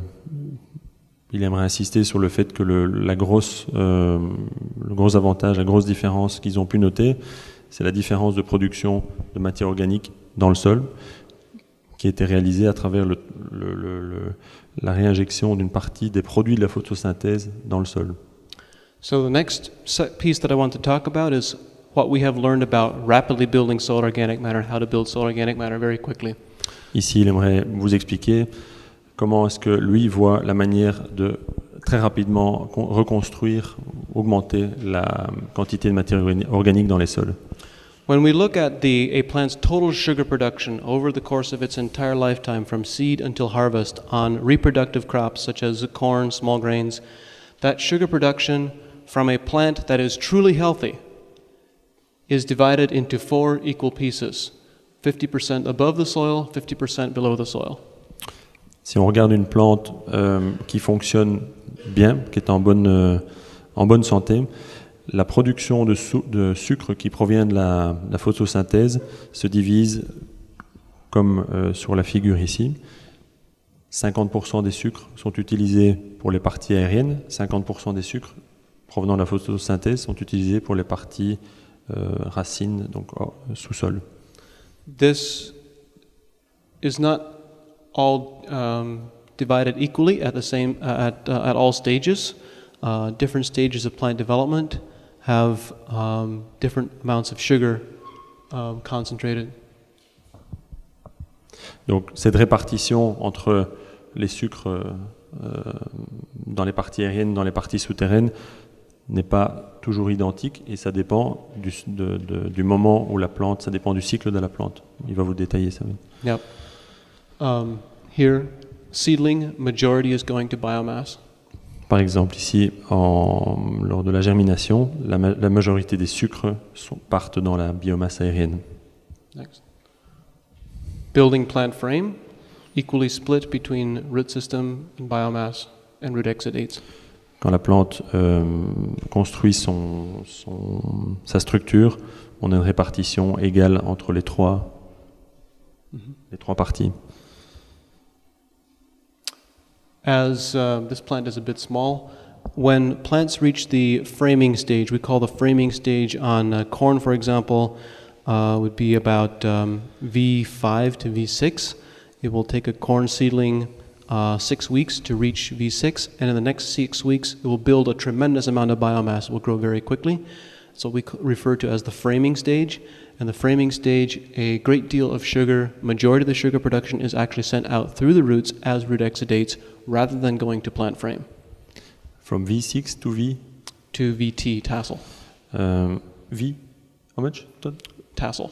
il aimerait insister sur le fait que le, la grosse, euh, le gros avantage, la grosse différence qu'ils ont pu noter, c'est la différence de production de matière organique dans le sol, qui a été réalisée à travers le, le, le, le, la réinjection d'une partie des produits de la photosynthèse dans le sol. So the next piece that I want to talk about is what we have learned about rapidly building soil organic matter, how to build soil organic matter very quickly. Ici, il aimerait vous expliquer comment est-ce que lui voit la manière de très rapidement reconstruire, augmenter la quantité de matière organique dans les sols. When we look at the, a plant's total sugar production over the course of its entire lifetime, from seed until harvest, on reproductive crops such as corn, small grains, that sugar production from a plant that is truly healthy is divided into four equal pieces, fifty percent above the soil, fifty percent below the soil. Si on regarde une plante euh, qui fonctionne bien, qui est en bonne, euh, en bonne santé, la production de, su- de sucre qui provient de la, de la photosynthèse se divise comme euh, sur la figure ici. cinquante pour cent des sucres sont utilisés pour les parties aériennes, cinquante pour cent des sucres provenant de la photosynthèse sont utilisés pour les parties euh, racines, donc oh, sous-sol. This is not all um, divided equally at the same uh, at uh, at all stages. Uh, different stages of plant development have um, different amounts of sugar um, concentrated. Donc cette répartition entre les sucres euh, dans les parties aériennes, dans les parties souterraines, n'est pas toujours identique et ça dépend du, de, de, du moment où la plante, ça dépend du cycle de la plante. Il va vous détailler ça. Yep. Um, here, seedling majority is going to biomass. Par exemple, ici, en, lors de la germination, la, ma- la majorité des sucres sont, partent dans la biomasse aérienne. Next. Building plant frame, equally split between root system and biomass and root exudates. Quand la plante euh, construit son, son, sa structure, on a une répartition égale entre les trois, mm-hmm. les trois parties. As uh, this plant is a bit small, when plants reach the framing stage, we call the framing stage on uh, corn, for example, uh, would be about um, V five to V six. It will take a corn seedling uh, six weeks to reach V six, and in the next six weeks, it will build a tremendous amount of biomass. It will grow very quickly. So we refer to as the framing stage. And the framing stage, a great deal of sugar, majority of the sugar production is actually sent out through the roots as root exudates rather than going to plant frame. From V six to V? To V T, tassel. Euh, V? How much? Todd? tassel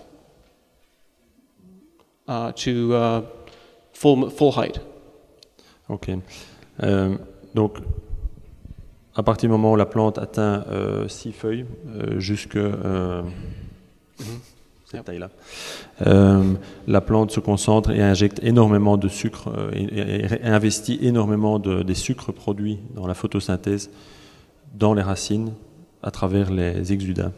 uh, to uh, full full height. Ok. Euh, donc, à partir du moment où la plante atteint euh, six feuilles, euh, jusque euh, Mm-hmm. cette Yep. taille-là, euh, la plante se concentre et injecte énormément de sucre euh, et, et- et investit énormément de, des sucres produits dans la photosynthèse dans les racines à travers les exudats.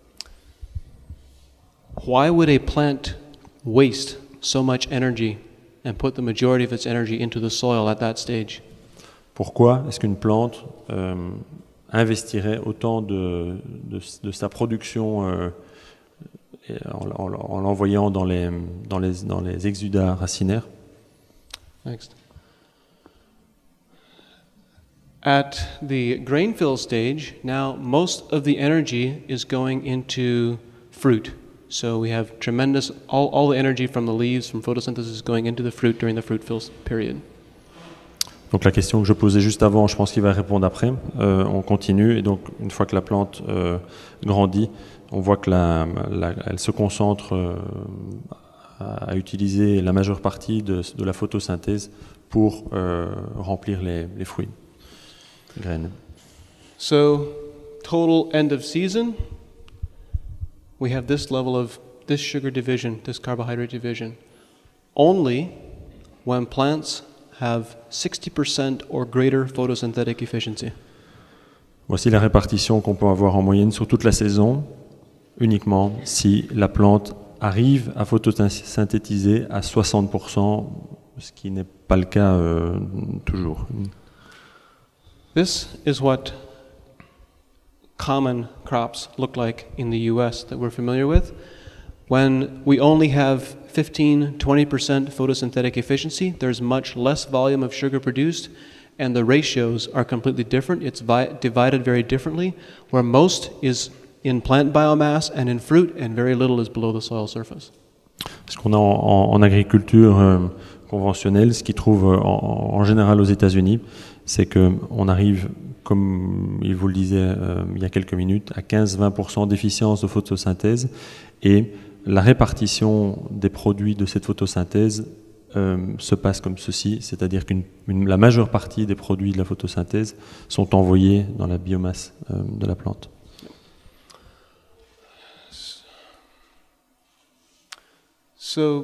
Why would a plant waste so much energy and put the majority of its energy into the soil at that stage? Pourquoi est-ce qu'une plante euh, investirait autant de, de, de sa production euh, et en, en- en l'envoyant dans les, dans, les, dans les exudats racinaires? Next. At the grain fill stage, now most of the energy is going into fruit. So we have tremendous, all, all the energy from the leaves, from photosynthesis is going into the fruit during the fruit fill period. Donc la question que je posais juste avant, je pense qu'il va répondre après. Euh, on continue et donc une fois que la plante euh, grandit, on voit que la, la- elle se concentre euh, à, à utiliser la majeure partie de, de la photosynthèse pour euh, remplir les, les fruits, les graines. So, total end of season, we have this level of this sugar division, this carbohydrate division, only when plants have sixty percent or greater photosynthetic efficiency. Voici la répartition qu'on peut avoir en moyenne sur toute la saison, uniquement si la plante arrive à photosynthétiser à soixante pour cent, ce qui n'est pas le cas euh, toujours. This is what common crops look like in the U S that we're familiar with. When we only have fifteen, twenty percent photosynthetic efficiency, there's much less volume of sugar produced, and the ratios are completely different. It's vi- divided very differently, where most is in plant biomass and in fruit, and very little is below the soil surface. Ce qu'on a en, en- en agriculture euh, conventionnelle, ce qu'ils trouvent euh, en, en général aux États-Unis, c'est qu'on arrive, comme il vous le disait euh, il y a quelques minutes, à quinze à vingt pour cent d'efficience de photosynthèse, et la répartition des produits de cette photosynthèse euh, se passe comme ceci, c'est-à-dire que la majeure partie des produits de la photosynthèse sont envoyés dans la biomasse euh, de la plante. So,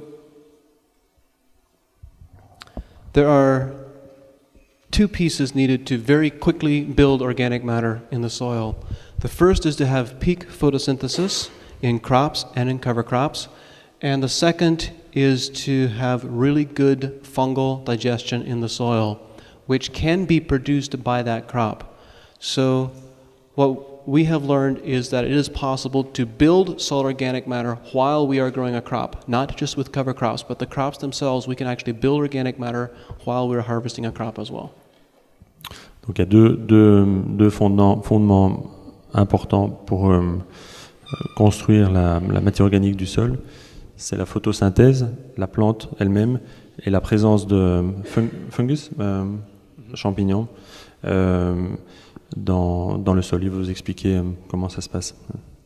there are two pieces needed to very quickly build organic matter in the soil. The first is to have peak photosynthesis in crops and in cover crops, and the second is to have really good fungal digestion in the soil, which can be produced by that crop. So, what we have learned is that it is possible to build soil organic matter while we are growing a crop, not just with cover crops, but the crops themselves, we can actually build organic matter while we're harvesting a crop as well. Donc il y a deux, deux, deux fondements, fondements importants pour euh, construire la, la matière organique du sol. C'est la photosynthèse, la plante elle-même, et la présence de fung- fungus, euh, champignons, euh, dans, dans le sol. Il va vous expliquer euh, comment ça se passe.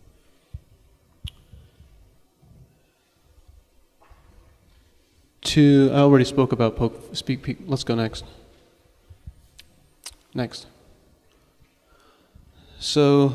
To, I already spoke about poke, speak peak. Let's go next. Next. So,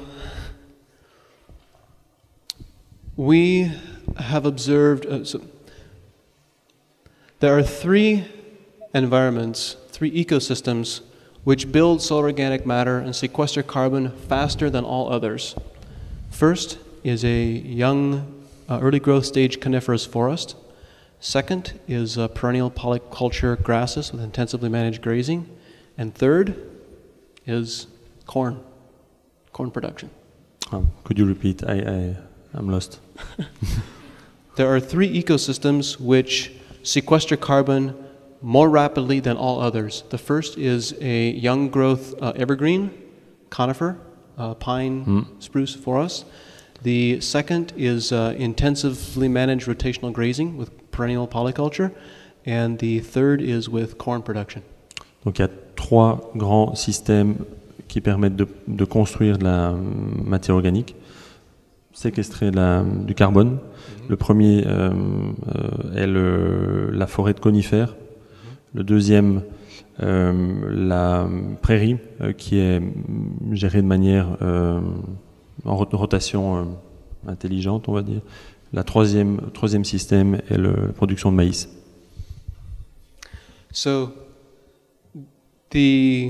we have observed, uh, so there are three environments, three ecosystems, which build soil organic matter and sequester carbon faster than all others. First is a young, uh, early growth stage coniferous forest. Second is uh, perennial polyculture grasses with intensively managed grazing. And third is corn, corn production. Um, could you repeat? I, I, I'm lost. There are three ecosystems which sequester carbon more rapidly than all others. The first is a young growth uh, evergreen, conifer, uh, pine, Mm. spruce, forest. The second is uh, intensively managed rotational grazing with perennial polyculture. And the third is with corn production. Donc il y a trois grands systèmes qui permettent de, de construire de la matière organique. séquestrer la, du carbone. Mm-hmm. Le premier euh, euh, est le, la forêt de conifères. Mm-hmm. Le deuxième, euh, la prairie, euh, qui est gérée de manière euh, en rotation euh, intelligente, on va dire. La troisième, troisième système est le, la production de maïs. So, the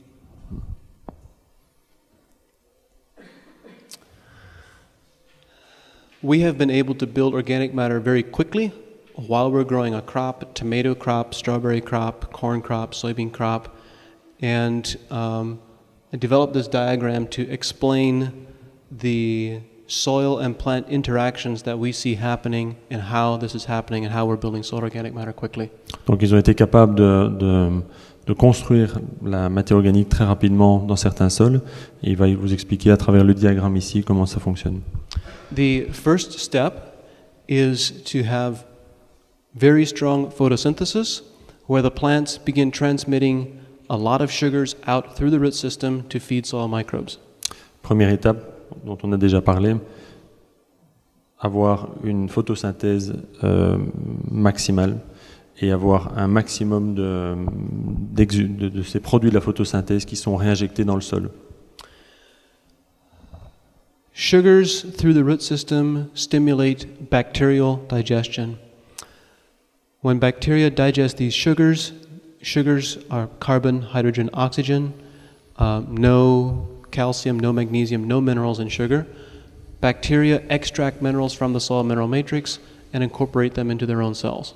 we have been able to build organic matter very quickly while we're growing a crop, a tomato crop, strawberry crop, corn crop, soybean crop, and um, I developed this diagram to explain the soil and plant interactions that we see happening and how this is happening and how we're building soil organic matter quickly. Donc ils ont été capables de, de, de construire la matière organique très rapidement dans certains sols. Et il va vous expliquer à travers le diagramme ici comment ça fonctionne. The first step is to have very strong photosynthesis where the plants begin transmitting a lot of sugars out through the root system to feed soil microbes. Première étape dont on a déjà parlé, avoir une photosynthèse euh, maximale et avoir un maximum de, de, de ces produits de la photosynthèse qui sont réinjectés dans le sol. Sugars through the root system stimulate bacterial digestion. When bacteria digest these sugars, sugars are carbon, hydrogen, oxygen, uh, no calcium, no magnesium, no minerals in sugar. Bacteria extract minerals from the soil mineral matrix and incorporate them into their own cells.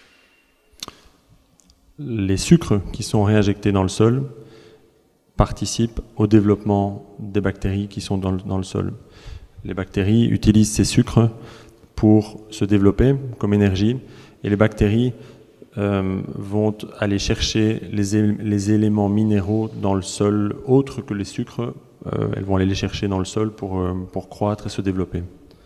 Les sucres qui sont réinjectés dans le sol participent au développement des bactéries qui sont dans le, dans le sol. Les bactéries utilisent ces sucres pour se développer comme énergie et les bactéries euh, vont aller chercher les, é les éléments minéraux dans le sol autres que les sucres. Euh, elles vont aller les chercher dans le sol pour, euh, pour croître et se développer.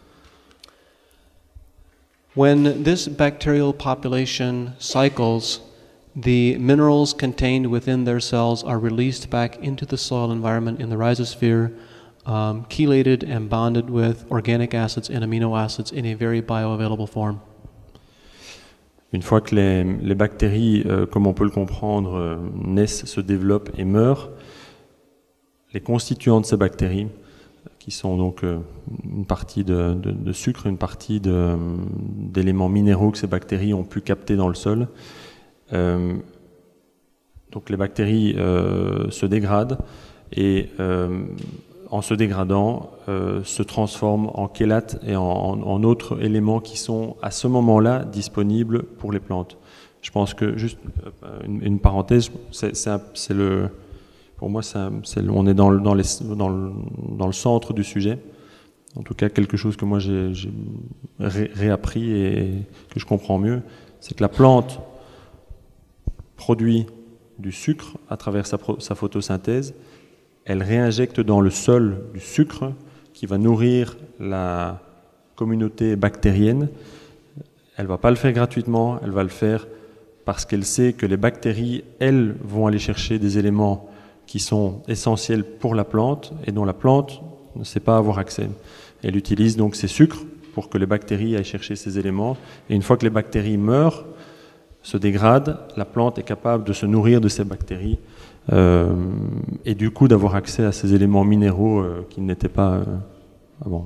When this bacterial population cycles, the minerals contained within their cells are released back into the soil environment in the rhizosphere, um, chelated and bonded with organic acids and amino acids in a very bioavailable form. Une fois que les, les bactéries, euh, comme on peut le comprendre, euh, naissent, se développent et meurent, les constituants de ces bactéries, qui sont donc euh, une partie de, de, de sucre, une partie de, d'éléments minéraux que ces bactéries ont pu capter dans le sol, euh, donc les bactéries euh, se dégradent et euh, en se dégradant, euh, se transforment en chélates et en, en, en autres éléments qui sont à ce moment-là disponibles pour les plantes. Je pense que, juste une, une parenthèse, c'est, c'est, un, c'est le, pour moi, c'est un, c'est, on est dans le, dans, les, dans, le, dans le centre du sujet. En tout cas, quelque chose que moi j'ai, j'ai ré, réappris et que je comprends mieux, c'est que la plante produit du sucre à travers sa, sa photosynthèse. Elle réinjecte dans le sol du sucre qui va nourrir la communauté bactérienne. Elle ne va pas le faire gratuitement, elle va le faire parce qu'elle sait que les bactéries, elles, vont aller chercher des éléments qui sont essentiels pour la plante et dont la plante ne sait pas avoir accès. Elle utilise donc ces sucres pour que les bactéries aillent chercher ces éléments. Et une fois que les bactéries meurent, se dégradent, la plante est capable de se nourrir de ces bactéries Euh, et du coup d'avoir accès à ces éléments minéraux euh, qui n'étaient pas euh, avant.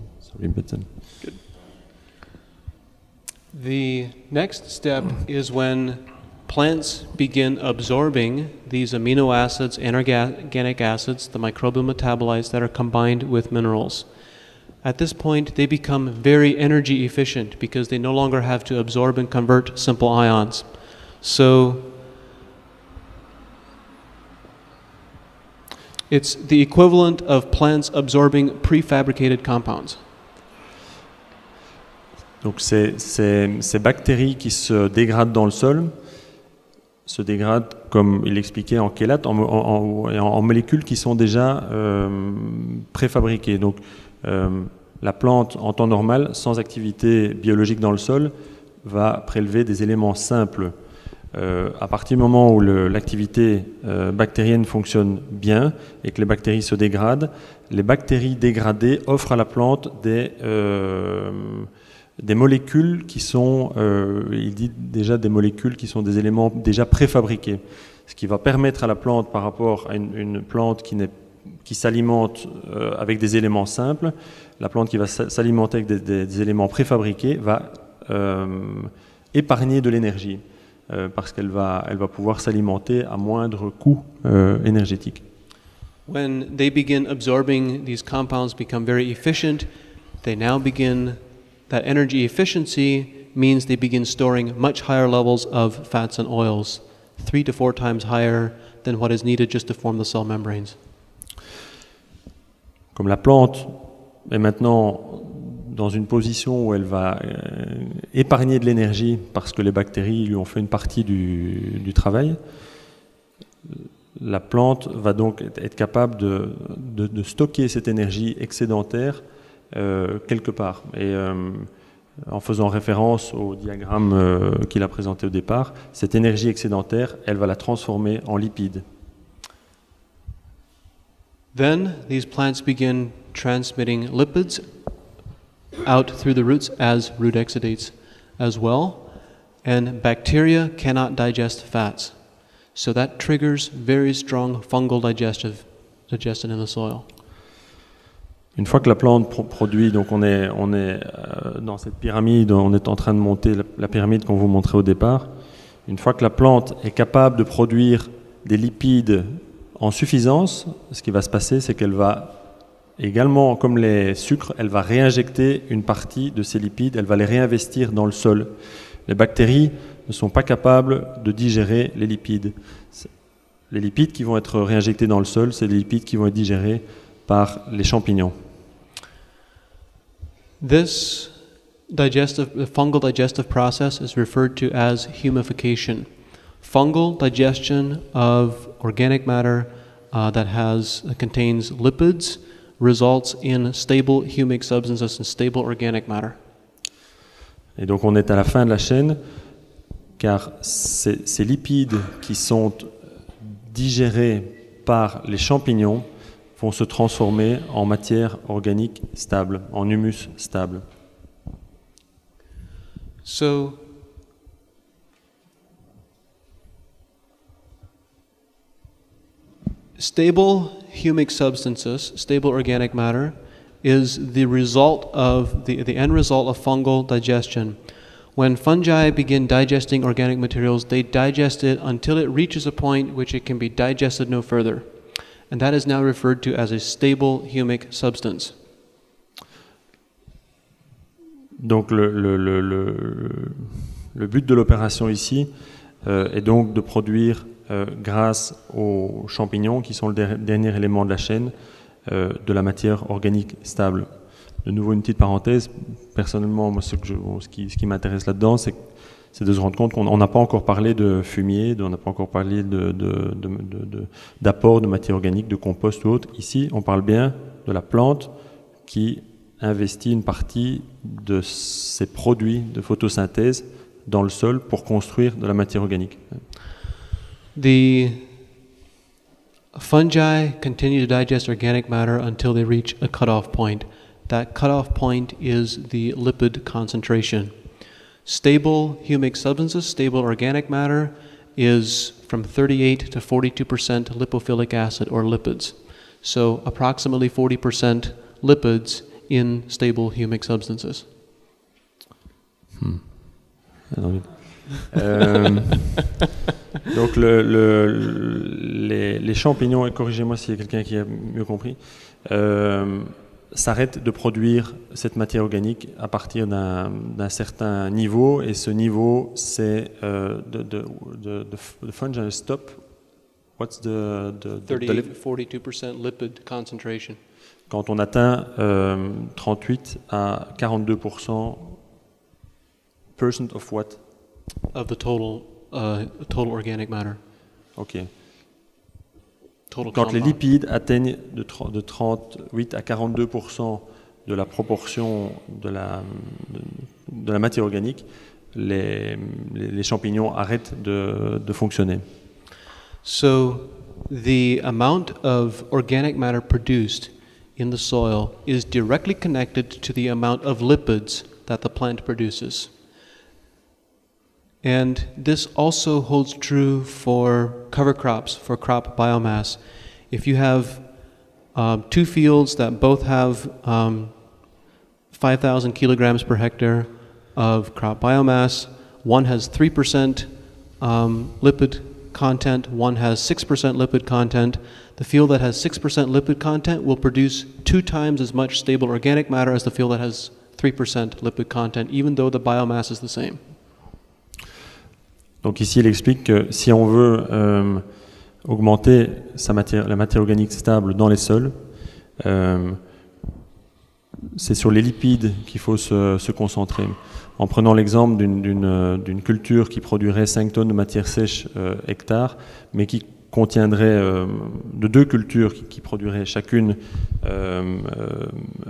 The next step is when plants begin absorbing these amino acids and organic acids, the microbial metabolites that are combined with minerals. At this point, they become very energy efficient because they no longer have to absorb and convert simple ions. So it's the equivalent of plants absorbing prefabricated compounds. Donc ces, ces, ces bactéries qui se dégradent dans le sol se dégradent, comme il l'expliquait, en chélates, en, en, en, en molécules qui sont déjà euh, préfabriquées. Donc euh, la plante, en temps normal, sans activité biologique dans le sol, va prélever des éléments simples Euh, à partir du moment où le, l'activité euh, bactérienne fonctionne bien et que les bactéries se dégradent, les bactéries dégradées offrent à la plante des, euh, des molécules qui sont, euh, il dit déjà des molécules qui sont des éléments déjà préfabriqués, ce qui va permettre à la plante par rapport à une, une plante qui, n'est, qui s'alimente euh, avec des éléments simples, la plante qui va s'alimenter avec des, des, des éléments préfabriqués va euh, épargner de l'énergie. Euh, parce qu'elle va, elle va pouvoir s'alimenter à moindre coût euh, énergétique. When they begin absorbing, these compounds become very efficient. They now begin, that energy efficiency means they begin storing much higher levels of fats and oils, three to four times higher than what is needed just to form the cell membranes. Comme la plante est maintenant dans une position où elle va euh, épargner de l'énergie parce que les bactéries lui ont fait une partie du, du travail, la plante va donc être capable de, de, de stocker cette énergie excédentaire euh, quelque part. Et euh, en faisant référence au diagramme euh, qu'il a présenté au départ, cette énergie excédentaire, elle va la transformer en lipides. Then these plants begin transmitting lipids out through the roots as root exudates as well, and bacteria cannot digest fats. So that triggers very strong fungal digestive digestion in the soil. Une fois que la plante pro- produit, donc on est, on est euh, dans cette pyramide, on est en train de monter la, la pyramide qu'on vous montrait au départ. Une fois que la plante est capable de produire des lipides en suffisance, ce qui va se passer, c'est qu'elle va également, comme les sucres, elle va réinjecter une partie de ces lipides, elle va les réinvestir dans le sol. Les bactéries ne sont pas capables de digérer les lipides. Les lipides qui vont être réinjectés dans le sol, c'est les lipides qui vont être digérés par les champignons. This digestive, the fungal digestive process is referred to as humification. Fungal digestion of organic matter uh, that has that contains lipids results in stable humic substances and stable organic matter. Et donc on est à la fin de la chaîne, car ces, ces lipides qui sont digérés par les champignons vont se transformer en matière organique stable, en humus stable. So stable humic substances, stable organic matter, is the result of the, the end result of fungal digestion. When fungi begin digesting organic materials, they digest it until it reaches a point which it can be digested no further. And that is now referred to as a stable humic substance. Donc le, le, le, le, le but de l'opération ici euh, est donc de produire, euh, grâce aux champignons qui sont le der- dernier élément de la chaîne, euh, de la matière organique stable. De nouveau une petite parenthèse, personnellement moi ce, que je, ce qui, ce qui m'intéresse là-dedans c'est, c'est de se rendre compte qu'on n'a pas encore parlé de fumier, on n'a pas encore parlé de, de, de, de, de, d'apport de matière organique, de compost ou autre. Ici on parle bien de la plante qui investit une partie de ses produits de photosynthèse dans le sol pour construire de la matière organique. The fungi continue to digest organic matter until they reach a cutoff point. That cutoff point is the lipid concentration. Stable humic substances, stable organic matter, is from thirty-eight to forty-two percent lipophilic acid or lipids. So approximately forty percent lipids in stable humic substances. Hmm. euh, donc le, le, les, les champignons, et corrigez-moi s'il y a quelqu'un qui a mieux compris, euh, s'arrêtent de produire cette matière organique à partir d'un, d'un certain niveau, et ce niveau c'est euh, de, de, de, de, de fungi stop. What's the, the, the, thirty-eight the to forty-two percent lipid concentration. Quand on atteint euh, trente-huit à quarante-deux pour cent percent of what? Of the total, uh, total organic matter. Ok. Total Quand les compound. lipides atteignent de, de trente-huit à quarante-deux pour cent de la proportion de la, de, de la matière organique, les, les, les champignons arrêtent de, de fonctionner. So the amount of organic matter produced in the soil is directly connected to the amount of lipids that the plant produces. And this also holds true for cover crops, for crop biomass. If you have um, two fields that both have um, five thousand kilograms per hectare of crop biomass, one has three percent um, lipid content, one has six percent lipid content. The field that has six percent lipid content will produce two times as much stable organic matter as the field that has three percent lipid content, even though the biomass is the same. Donc ici, il explique que si on veut euh, augmenter sa matière, la matière organique stable dans les sols, euh, c'est sur les lipides qu'il faut se, se concentrer. En prenant l'exemple d'une, d'une, d'une culture qui produirait cinq tonnes de matière sèche euh, hectare, mais qui contiendrait euh, de deux cultures qui, qui produiraient chacune euh, euh,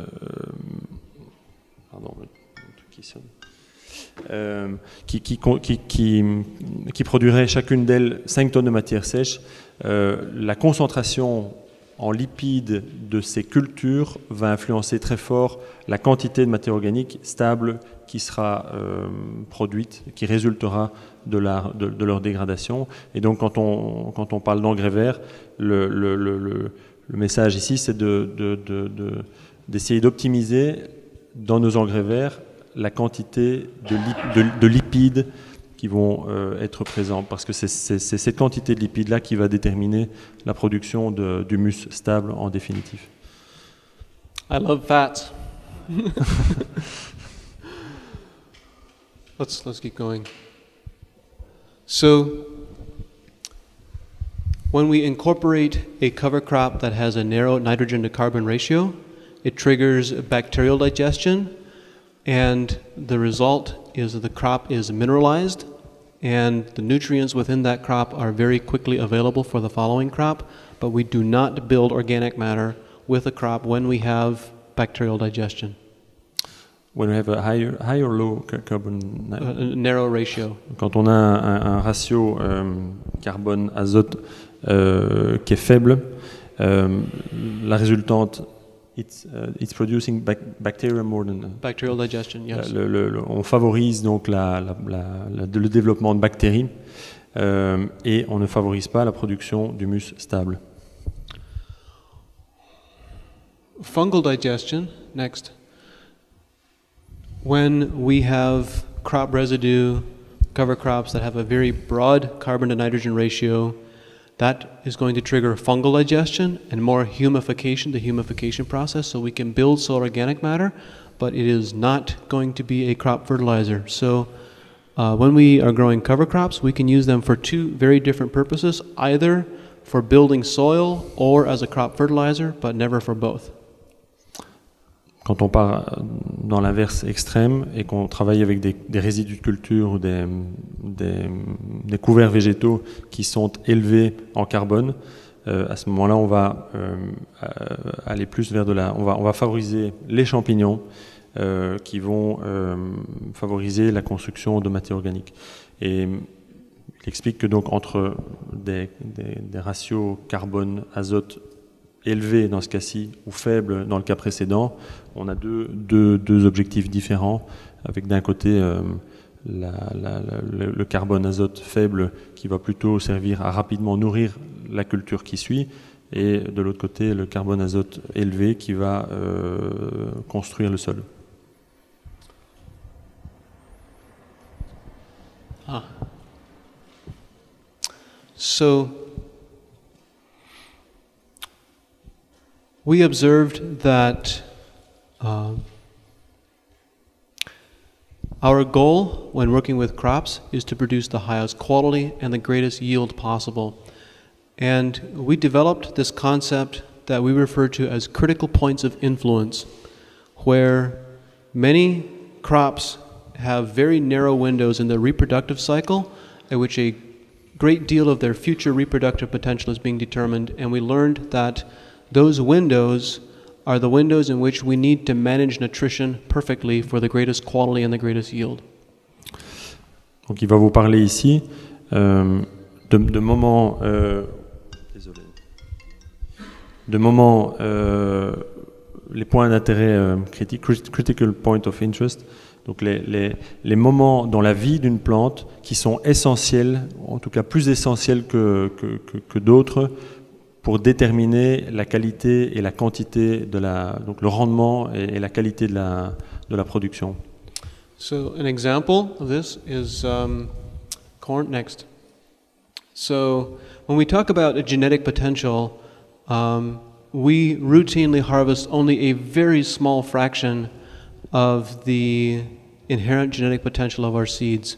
pardon, le truc qui sonne. Euh, qui, qui, qui, qui, qui produirait chacune d'elles cinq tonnes de matière sèche, euh, la concentration en lipides de ces cultures va influencer très fort la quantité de matière organique stable qui sera euh, produite, qui résultera de, la, de, de leur dégradation. Et donc quand on, quand on parle d'engrais verts, le, le, le, le, le message ici c'est de, de, de, de, d'essayer d'optimiser dans nos engrais verts la quantité de, lip, de, de lipides qui vont euh, être présents, parce que c'est, c'est, c'est cette quantité de lipides-là qui va déterminer la production de, d'humus stable en définitif. I love fats. let's, let's keep going. So, when we incorporate a cover crop that has a narrow nitrogen to carbon ratio, it triggers bacterial digestion. And the result is that the crop is mineralized, and the nutrients within that crop are very quickly available for the following crop, but we do not build organic matter with a crop when we have bacterial digestion. When we have a higher, high or low carbon... A, a narrow ratio. Quand on a un, un ratio euh, carbone-azote euh, qui est faible, euh, la résultante It's, uh, it's producing bac bacteria more than... Uh, Bacterial digestion, yes. Le, le, le, on favorise donc la, la, la, la, le développement de bactéries euh, et on ne favorise pas la production d'humus stable. Fungal digestion, next. When we have crop residue, cover crops that have a very broad carbon to nitrogen ratio, that is going to trigger fungal digestion and more humification, the humification process, so we can build soil organic matter, but it is not going to be a crop fertilizer. So uh, when we are growing cover crops, we can use them for two very different purposes, either for building soil or as a crop fertilizer, but never for both. Quand on part dans l'inverse extrême et qu'on travaille avec des, des résidus de culture ou des, des, des couverts végétaux qui sont élevés en carbone, euh, à ce moment-là, on va euh, aller plus vers de la, on va, on va favoriser les champignons euh, qui vont euh, favoriser la construction de matière organique. Et il explique que donc entre des, des, des ratios carbone-azote élevé dans ce cas-ci ou faible dans le cas précédent, on a deux, deux, deux objectifs différents, avec d'un côté euh, la, la, la, le, le carbone azote faible qui va plutôt servir à rapidement nourrir la culture qui suit, et de l'autre côté le carbone azote élevé qui va euh, construire le sol. Ah. So, we observed that uh, our goal when working with crops is to produce the highest quality and the greatest yield possible. And we developed this concept that we refer to as critical points of influence, where many crops have very narrow windows in their reproductive cycle at which a great deal of their future reproductive potential is being determined, and we learned that those windows are the windows in which we need to manage nutrition perfectly for the greatest quality and the greatest yield. Donc il va vous parler ici euh, de, de moments, euh, désolé, de moments, euh, les points d'intérêt euh, critiques, critical point of interest, donc les, les, les moments dans la vie d'une plante qui sont essentiels, en tout cas plus essentiels que, que, que, que d'autres, pour déterminer la qualité et la quantité de la, donc le rendement et, et la qualité de la, de la production. So an example of this is um, corn. Next. So when we talk about a genetic potential, um, we routinely harvest only a very small fraction of the inherent genetic potential of our seeds.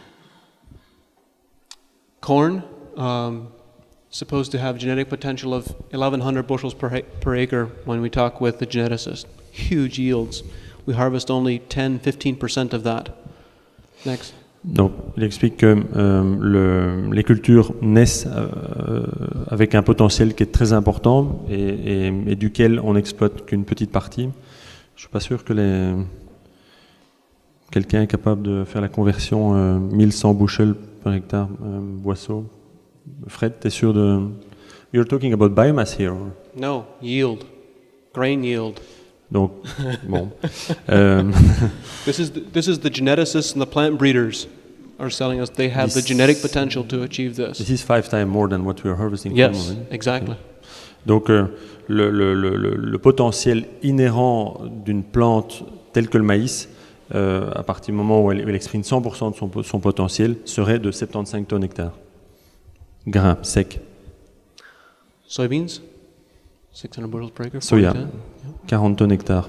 Corn, um, supposed to have genetic potential of eleven hundred bushels per, ha- per acre when we talk with the geneticist. Huge yields. We harvest only ten to fifteen percent of that. Next. Donc, il explique que euh, le, les cultures naissent euh, avec un potentiel qui est très important et, et, et duquel on n'exploite qu'une petite partie. Je ne suis pas sûr que les... quelqu'un est capable de faire la conversion euh, mille cent bushels par hectare euh, boisseau. Fred, tu es sûr de... You're talking about biomass here? Or? No, yield. Grain yield. Donc, bon. euh, This is the, this is the geneticists and the plant breeders are selling us. They have This- the genetic potential to achieve this. This is five times more than what we are harvesting. Yes, from, right? exactly. Donc, euh, le, le, le, le- le potentiel inhérent d'une plante telle que le maïs, euh, à partir du moment où elle, où elle exprime cent pour cent de son, po- son potentiel, serait de soixante-quinze tonnes hectare. Grains secs. Soybeans, six hundred bushels per acre. Soya. forty, quarante tonnes hectare.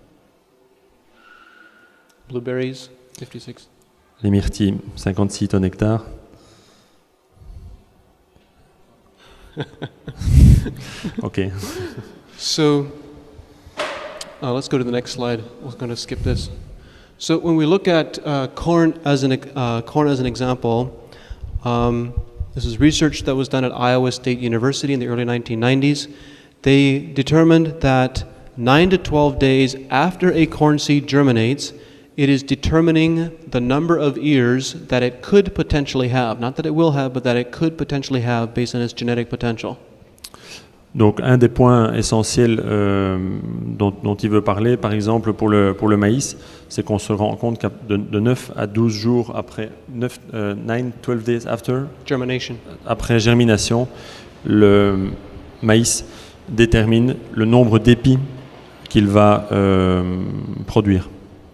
Blueberries, fifty-six. Les myrtilles, cinquante-six tonnes hectare. Ok. So, uh, let's go to the next slide. We're going to skip this. So, when we look at uh, corn as an ex- uh, corn as an example, um, this is research that was done at Iowa State University in the early nineteen nineties. They determined that nine to twelve days after a corn seed germinates, it is determining the number of ears that it could potentially have. Not that it will have, but that it could potentially have based on its genetic potential. Donc un des points essentiels euh, dont, dont il veut parler, par exemple pour le, pour le maïs, c'est qu'on se rend compte que de, de neuf à douze jours après, neuf, euh, nine, twelve days after, Germination. après germination, le maïs détermine le nombre d'épis qu'il va euh, produire.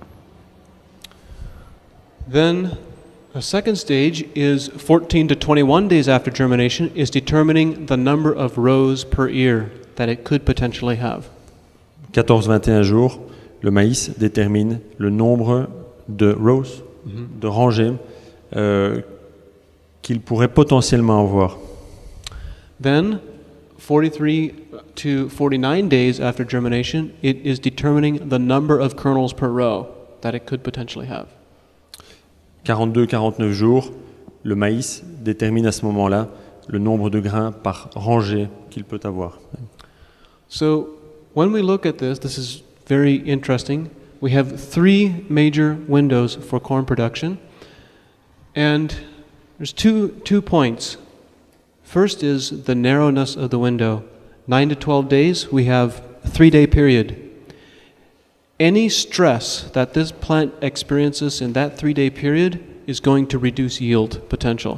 Then a second stage is fourteen to twenty-one days after germination is determining the number of rows per ear that it could potentially have. quatorze à vingt et un jours, le maïs détermine le nombre de rows, de rangées euh, qu'il pourrait potentiellement avoir. Then forty-three to forty-nine days after germination, it is determining the number of kernels per row that it could potentially have. quarante-deux à quarante-neuf jours, le maïs détermine à ce moment-là le nombre de grains par rangée qu'il peut avoir. So when we look at this, this is very interesting. We have three major windows for corn production, and there's two two points. First is the narrowness of the window. Nine to twelve days, we have a three-day period. Any stress that this plant experiences in that three-day period is going to reduce yield potential.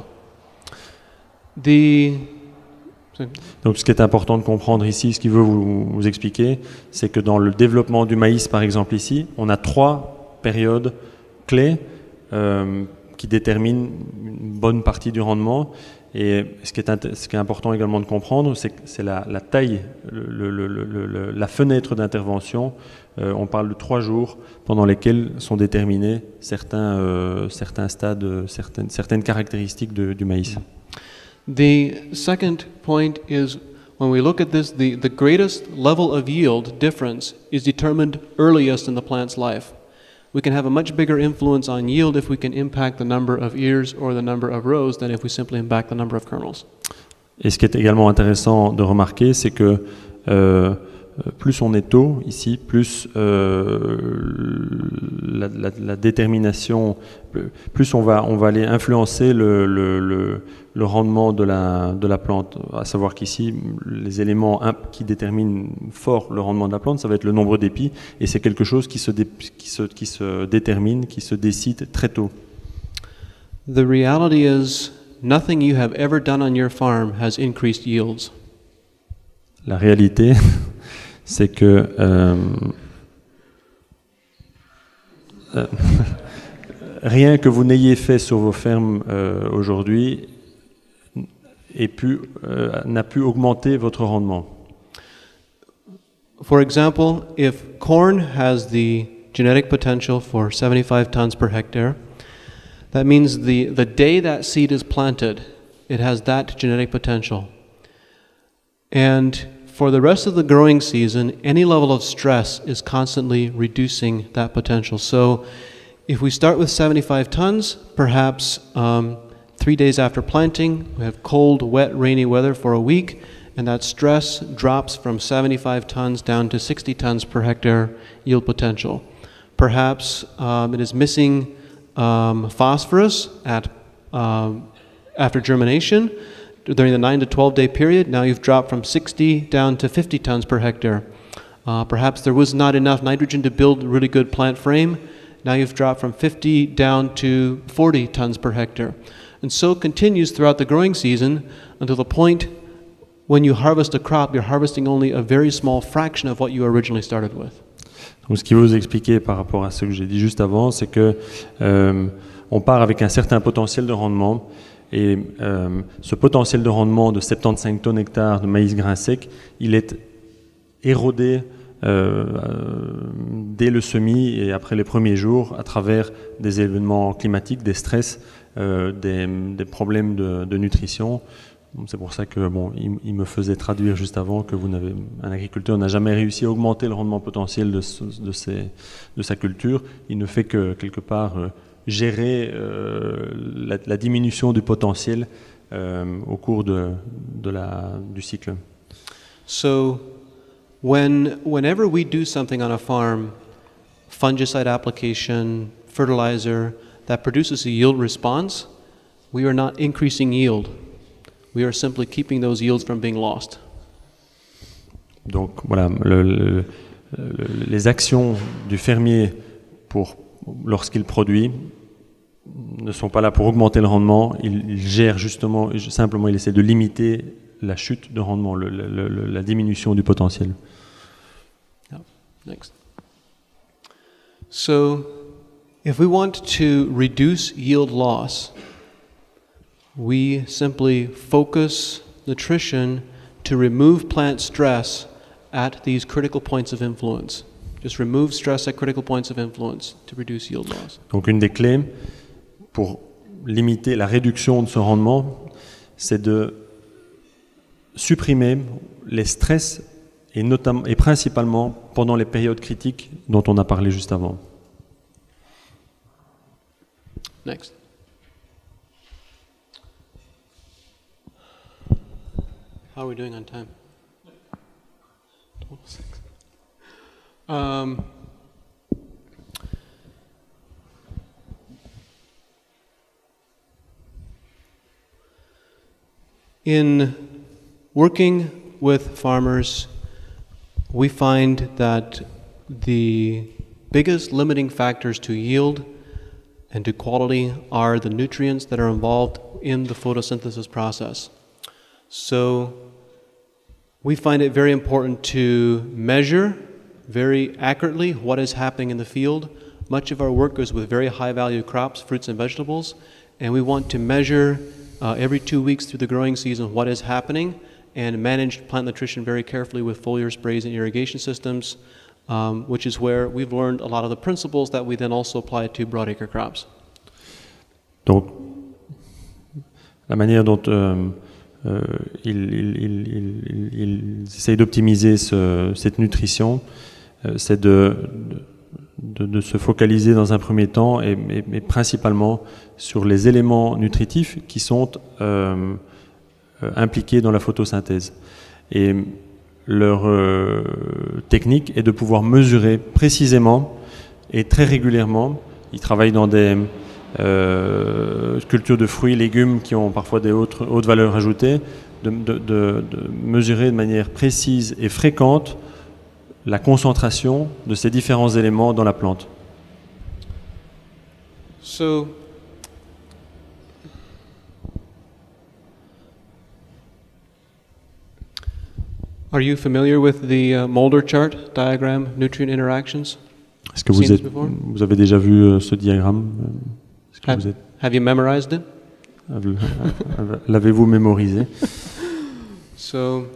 The Donc ce qui est important de comprendre ici, ce qu'il veut vous, vous expliquer, c'est que dans le développement du maïs, par exemple ici, on a trois périodes clés euh, qui déterminent une bonne partie du rendement. Et ce qui est, int- ce qui est important également de comprendre, c'est que c'est la, la taille, le, le, le, le, le, la fenêtre d'intervention. Euh, on parle de trois jours pendant lesquels sont déterminés certains, euh, certains stades, certaines, certaines caractéristiques de, du maïs. The second point is when we look at this, the, the greatest level of yield difference is determined earliest in the plant's life. We can have a much bigger influence on yield if we can impact the number of ears or the number of rows than if we simply impact the number of kernels. Et ce qui est également intéressant de remarquer, c'est que euh, plus on est tôt ici, plus euh, la, la, la détermination, plus on va, on va aller influencer le, le, le, le rendement de la, de la plante. À savoir qu'ici, les éléments qui déterminent fort le rendement de la plante, ça va être le nombre d'épis, et c'est quelque chose qui se, dé, qui, se, qui se détermine, qui se décide très tôt. The reality is, nothing you have ever done on your farm has increased yields. La réalité, c'est que euh, euh, rien que vous n'ayez fait sur vos fermes euh, aujourd'hui euh, n'a pu augmenter votre rendement. For example, if corn has the genetic potential for seventy-five tons per hectare, that means the, the day that seed is planted, it has that genetic potential. And for the rest of the growing season, any level of stress is constantly reducing that potential. So if we start with seventy-five tons, perhaps um, three days after planting, we have cold, wet, rainy weather for a week, and that stress drops from seventy-five tons down to sixty tons per hectare yield potential. Perhaps um, it is missing um, phosphorus at, um, after germination. During the nine to twelve day period, now you've dropped from sixty down to fifty tons per hectare. Uh, perhaps there was not enough nitrogen to build a really good plant frame. Now you've dropped from fifty down to forty tons per hectare. And so it continues throughout the growing season until the point when you harvest a crop, you're harvesting only a very small fraction of what you originally started with. Donc, ce qu'il veut vous expliquer par rapport à ce que j'ai dit juste avant, c'est que euh, on part avec un certain potentiel de rendement. Et euh, ce potentiel de rendement de soixante-quinze tonnes hectares de maïs grain sec, il est érodé euh, euh, dès le semis et après les premiers jours à travers des événements climatiques, des stress, euh, des, des problèmes de, de nutrition. C'est pour ça que bon, il, il me faisait traduire juste avant que vous n'avez, un agriculteur n'a jamais réussi à augmenter le rendement potentiel de, de, ses, de sa culture. Il ne fait que quelque part euh, gérer euh, la, la diminution du potentiel euh, au cours de, de la, du cycle. So, when, whenever we do something on a farm, fungicide application, fertilizer, that produces a yield response, we are not increasing yield. We are simply keeping those yields from being lost. Donc voilà, le, le, le, les actions du fermier pour lorsqu'il produit ne sont pas là pour augmenter le rendement, il, il gère justement, simplement il essaie de limiter la chute de rendement, le, le, le, la diminution du potentiel. Yeah. Next. So, if we want to reduce yield loss, we simply focus nutrition to remove plant stress at these critical points of influence. Just remove stress at critical points of influence to reduce yield loss. Donc une des clés pour limiter la réduction de ce rendement, c'est de supprimer les stress et, notamment, et principalement pendant les périodes critiques dont on a parlé juste avant. Next. How are we doing on time? Um, in working with farmers, we find that the biggest limiting factors to yield and to quality are the nutrients that are involved in the photosynthesis process. So we find it very important to measure very accurately what is happening in the field. Much of our work goes with very high value crops, fruits and vegetables, and we want to measure uh, every two weeks through the growing season what is happening and manage plant nutrition very carefully with foliar sprays and irrigation systems, um, which is where we've learned a lot of the principles that we then also apply to broadacre crops. Donc, la manière dont euh, euh, ils, ils, ils, ils, ils essayent d'optimiser ce, cette nutrition, euh, c'est de, de, de se focaliser dans un premier temps et, et, et principalement sur les éléments nutritifs qui sont euh, euh, impliqués dans la photosynthèse. Et leur euh, technique est de pouvoir mesurer précisément et très régulièrement. Ils travaillent dans des euh, cultures de fruits, légumes qui ont parfois des hautes, hautes valeurs ajoutées, de, de, de, de mesurer de manière précise et fréquente la concentration de ces différents éléments dans la plante. So, are you familiar with the uh, Mulder chart diagram, nutrient interactions? Est-ce que vous, êtes, vous avez déjà vu euh, ce diagramme? Est-ce que have, vous êtes, have you memorized it? l'avez-vous mémorisé? So,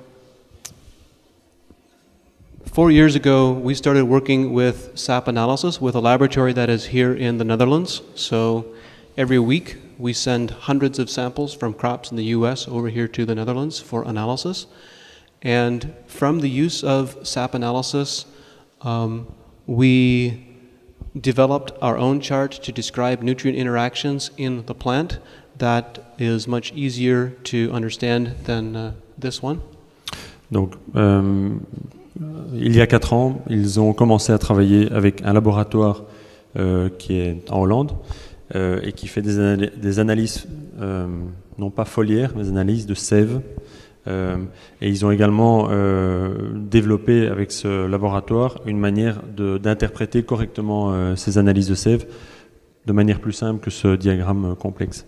four years ago, we started working with sap analysis with a laboratory that is here in the Netherlands. So, every week we send hundreds of samples from crops in the U S over here to the Netherlands for analysis. And from the use of sap analysis, um, we developed our own chart to describe nutrient interactions in the plant that is much easier to understand than uh, this one. Donc, euh, il y a quatre ans, ils ont commencé à travailler avec un laboratoire euh, qui est en Hollande euh, et qui fait des, anal- des analyses, euh, non pas foliaires, mais des analyses de sève. Euh, et ils ont également euh, développé avec ce laboratoire une manière de, d'interpréter correctement euh, ces analyses de sève de manière plus simple que ce diagramme euh, complexe.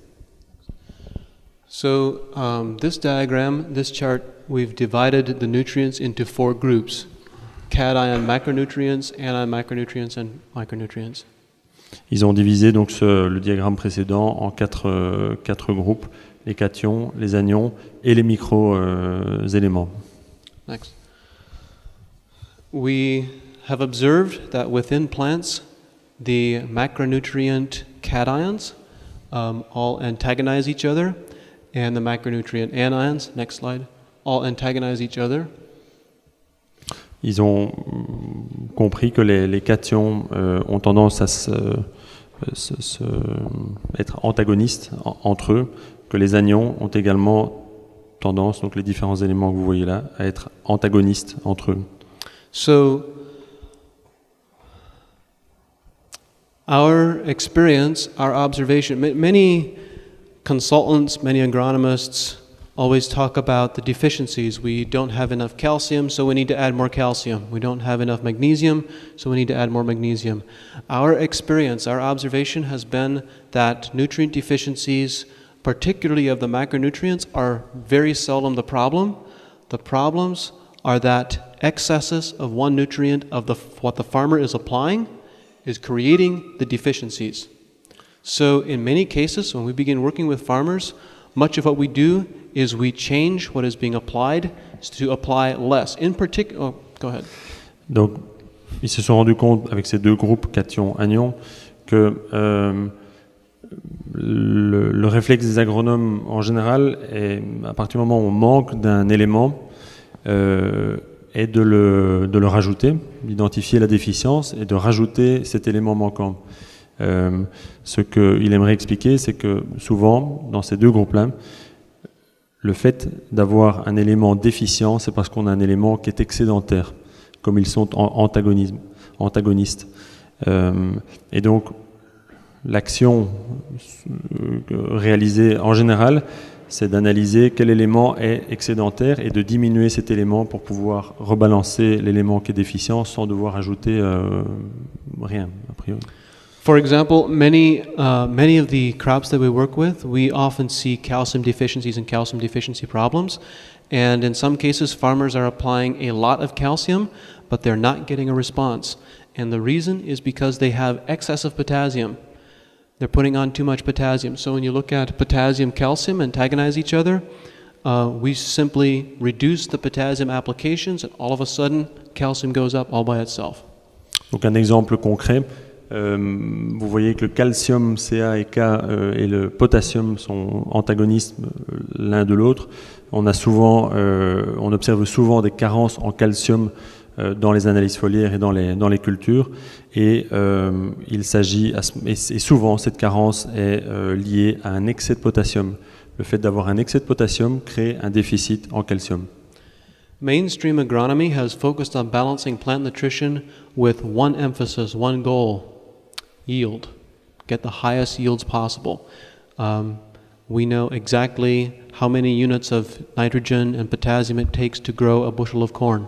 So um, this diagram, this chart, we've divided the nutrients into four groups: cation macronutrients, anion macronutrients, and micronutrients. Ils ont divisé donc ce, le diagramme précédent en quatre, euh, quatre groupes: les cations, les anions et les micro-éléments. Euh, Next. We have observed that within plants, the macronutrient cations um, all antagonize each other, and the macronutrient anions, next slide, all antagonize each other. Ils ont compris que les, les cations euh, ont tendance à se, se, se, être antagonistes en, entre eux, que les anions ont également tendance, donc les différents éléments que vous voyez là, à être antagonistes entre eux. So, our experience, our observation, ma- many consultants, many agronomists always talk about the deficiencies. We don't have enough calcium, so we need to add more calcium. We don't have enough magnesium, so we need to add more magnesium. Our experience, our observation has been that nutrient deficiencies, particularly of the macronutrients, are very seldom the problem. The problems are that excesses of one nutrient of the, what the farmer is applying is creating the deficiencies. So in many cases, when we begin working with farmers, much of what we do is we change what is being applied to apply less. In particular, oh, go ahead. Donc, ils se sont rendus compte avec ces deux groupes, cations, anions, que euh, le, le réflexe des agronomes en général est, à partir du moment où on manque d'un élément, euh, est de le, de le rajouter, d'identifier la déficience et de rajouter cet élément manquant. Euh, ce qu'il aimerait expliquer, c'est que souvent, dans ces deux groupes-là, le fait d'avoir un élément déficient, c'est parce qu'on a un élément qui est excédentaire, comme ils sont en antagonisme, antagonistes. Euh, et donc, l'action réalisée en général, c'est d'analyser quel élément est excédentaire et de diminuer cet élément pour pouvoir rebalancer l'élément qui est déficient sans devoir ajouter euh, rien, a priori. For example, many, uh, many of the crops that we work with, we often see calcium deficiencies and calcium deficiency problems. And in some cases, farmers are applying a lot of calcium, but they're not getting a response. And the reason is because they have excess of potassium. They're putting on too much potassium. So when you look at potassium, calcium antagonize each other, uh, we simply reduce the potassium applications, and all of a sudden, calcium goes up all by itself. Donc un exemple concret. Euh, vous voyez que le calcium Ca et K euh, et le potassium sont antagonistes euh, l'un de l'autre. On a souvent, euh, on observe souvent des carences en calcium euh, dans les analyses foliaires et dans les dans les cultures. Et euh, il s'agit, à, et, et souvent cette carence est euh, liée à un excès de potassium. Le fait d'avoir un excès de potassium crée un déficit en calcium. Mainstream agronomy has focused on balancing plant nutrition with one emphasis, one goal: yield. Get the highest yields possible. Um, we know exactly how many units of nitrogen and potassium it takes to grow a bushel of corn.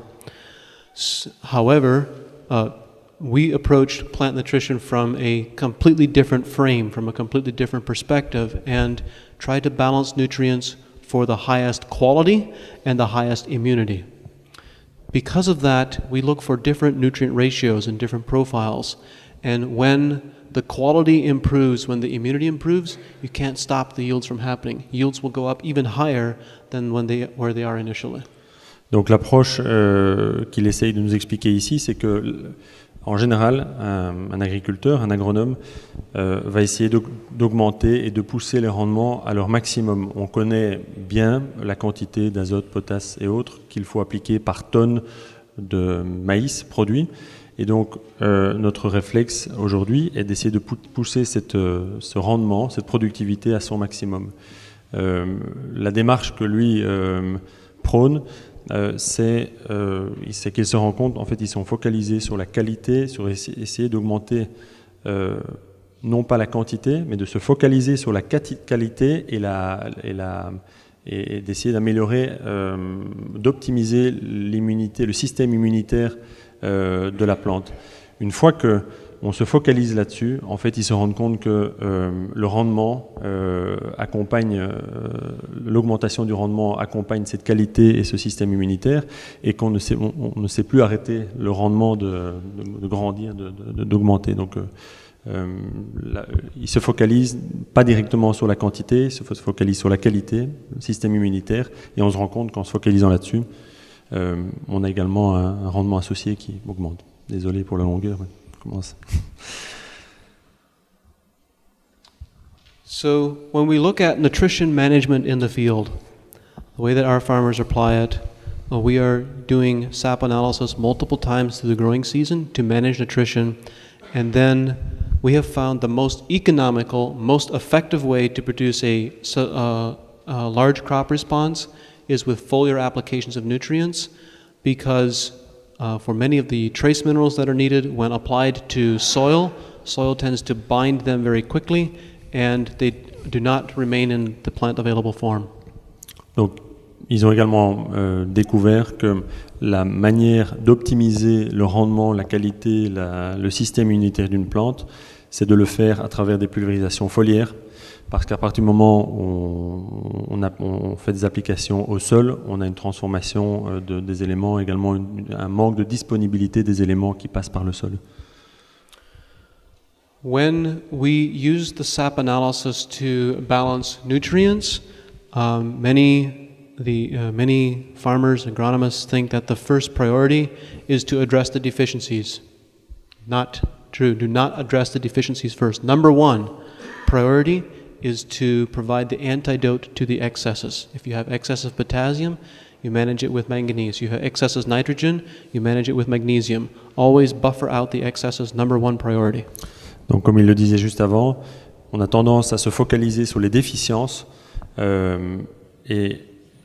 S- however, uh, we approached plant nutrition from a completely different frame, from a completely different perspective, and tried to balance nutrients for the highest quality and the highest immunity. Because of that, we look for different nutrient ratios and different profiles. And when the quality improves, when the immunity improves, you can't stop the yields from happening. Yields will go up even higher than when they, where they are initially. Donc l'approche euh, qu'il essaye de nous expliquer ici, c'est que en général, un, un agriculteur, un agronome, euh, va essayer d'augmenter et de pousser les rendements à leur maximum. On connaît bien la quantité d'azote, potasse et autres qu'il faut appliquer par tonne de maïs produit. Et donc, euh, notre réflexe aujourd'hui est d'essayer de pousser cette, euh, ce rendement, cette productivité à son maximum. Euh, la démarche que lui euh, prône, Euh, c'est euh, qu'il se rend compte, en fait, ils sont focalisés sur la qualité, sur essayer, essayer d'augmenter euh, non pas la quantité, mais de se focaliser sur la qualité et, la, et, la, et, et d'essayer d'améliorer, euh, d'optimiser l'immunité, le système immunitaire euh, de la plante. Une fois que on se focalise là-dessus, en fait, ils se rendent compte que euh, le rendement euh, accompagne, euh, l'augmentation du rendement accompagne cette qualité et ce système immunitaire, et qu'on ne sait, on, on ne sait plus arrêter le rendement de, de, de grandir, d'augmenter. Donc, euh, euh, là, ils se focalisent pas directement sur la quantité, ils se focalisent sur la qualité, le système immunitaire, et on se rend compte qu'en se focalisant là-dessus, euh, on a également un, un rendement associé qui augmente. Désolé pour la longueur. Ouais. So when we look at nutrition management in the field, the way that our farmers apply it, well, we are doing S A P analysis multiple times through the growing season to manage nutrition, and then we have found the most economical, most effective way to produce a, uh, a large crop response is with foliar applications of nutrients, because Uh, for many of the trace minerals that are needed, when applied to soil, soil tends to bind them very quickly, and they do not remain in the plant available form. Donc, ils ont également euh, découvert que la manière d'optimiser le rendement, la qualité, la, le système immunitaire d'une plante, c'est de le faire à travers des pulvérisations foliaires. Parce qu'à partir du moment où on, on, a, on fait des applications au sol, on a une transformation de, des éléments, également une, un manque de disponibilité des éléments qui passent par le sol. When we use the S A P analysis to balance nutrients, um, many, the, uh, many farmers, agronomists think that the first priority is to address the deficiencies. Not true. Do not address the deficiencies first. Number one priority is to provide the antidote to the excesses. If you have excess of potassium, you manage it with manganese. You have excess of nitrogen, you manage it with magnesium. Always buffer out the excesses, number one priority. Donc, comme il le disait juste avant, on a tendance à se focaliser sur les déficiences euh, et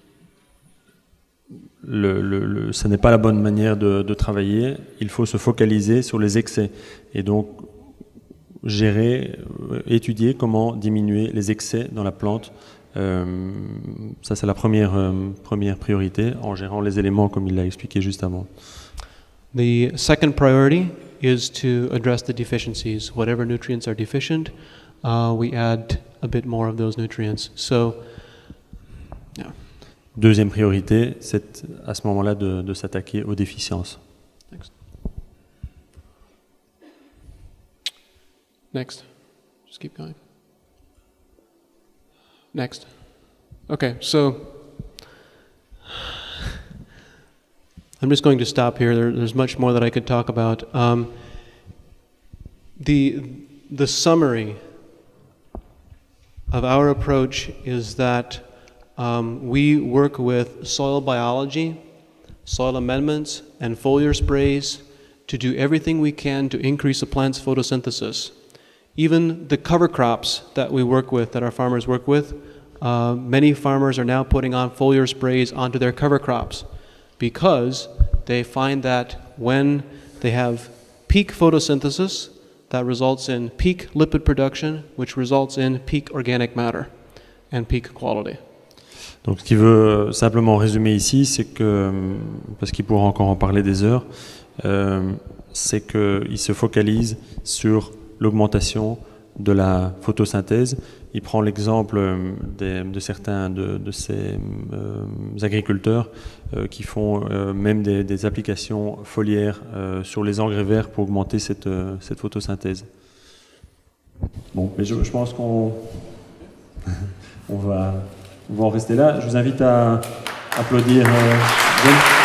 le, le, le, ça n'est pas la bonne manière de, de travailler. Il faut se focaliser sur les excès et donc gérer, étudier comment diminuer les excès dans la plante. Euh, ça, c'est la première, euh, première priorité en gérant les éléments comme il l'a expliqué juste avant. The second priority is to address the deficiencies. Whatever nutrients are deficient, uh, we add a bit more of those nutrients. So, yeah. Deuxième priorité, c'est à ce moment-là de, de s'attaquer aux déficiences. Next. Next. Just keep going. Next. Okay, so I'm just going to stop here. There, there's much more that I could talk about. Um, the the summary of our approach is that um, we work with soil biology, soil amendments, and foliar sprays to do everything we can to increase the plant's photosynthesis. Even the cover crops that we work with, that our farmers work with, uh, many farmers are now putting on foliar sprays onto their cover crops because they find that when they have peak photosynthesis, that results in peak lipid production, which results in peak organic matter and peak quality. Donc, ce qu'il veut simplement résumer ici, c'est que, parce qu'il pourra encore en parler des heures, euh, c'est qu'il se focalise sur l'augmentation de la photosynthèse. Il prend l'exemple de, de certains de, de ces euh, agriculteurs euh, qui font euh, même des, des applications foliaires euh, sur les engrais verts pour augmenter cette, euh, cette photosynthèse. Bon, mais je, je pense qu'on on va, on va en rester là. Je vous invite à applaudir euh, John.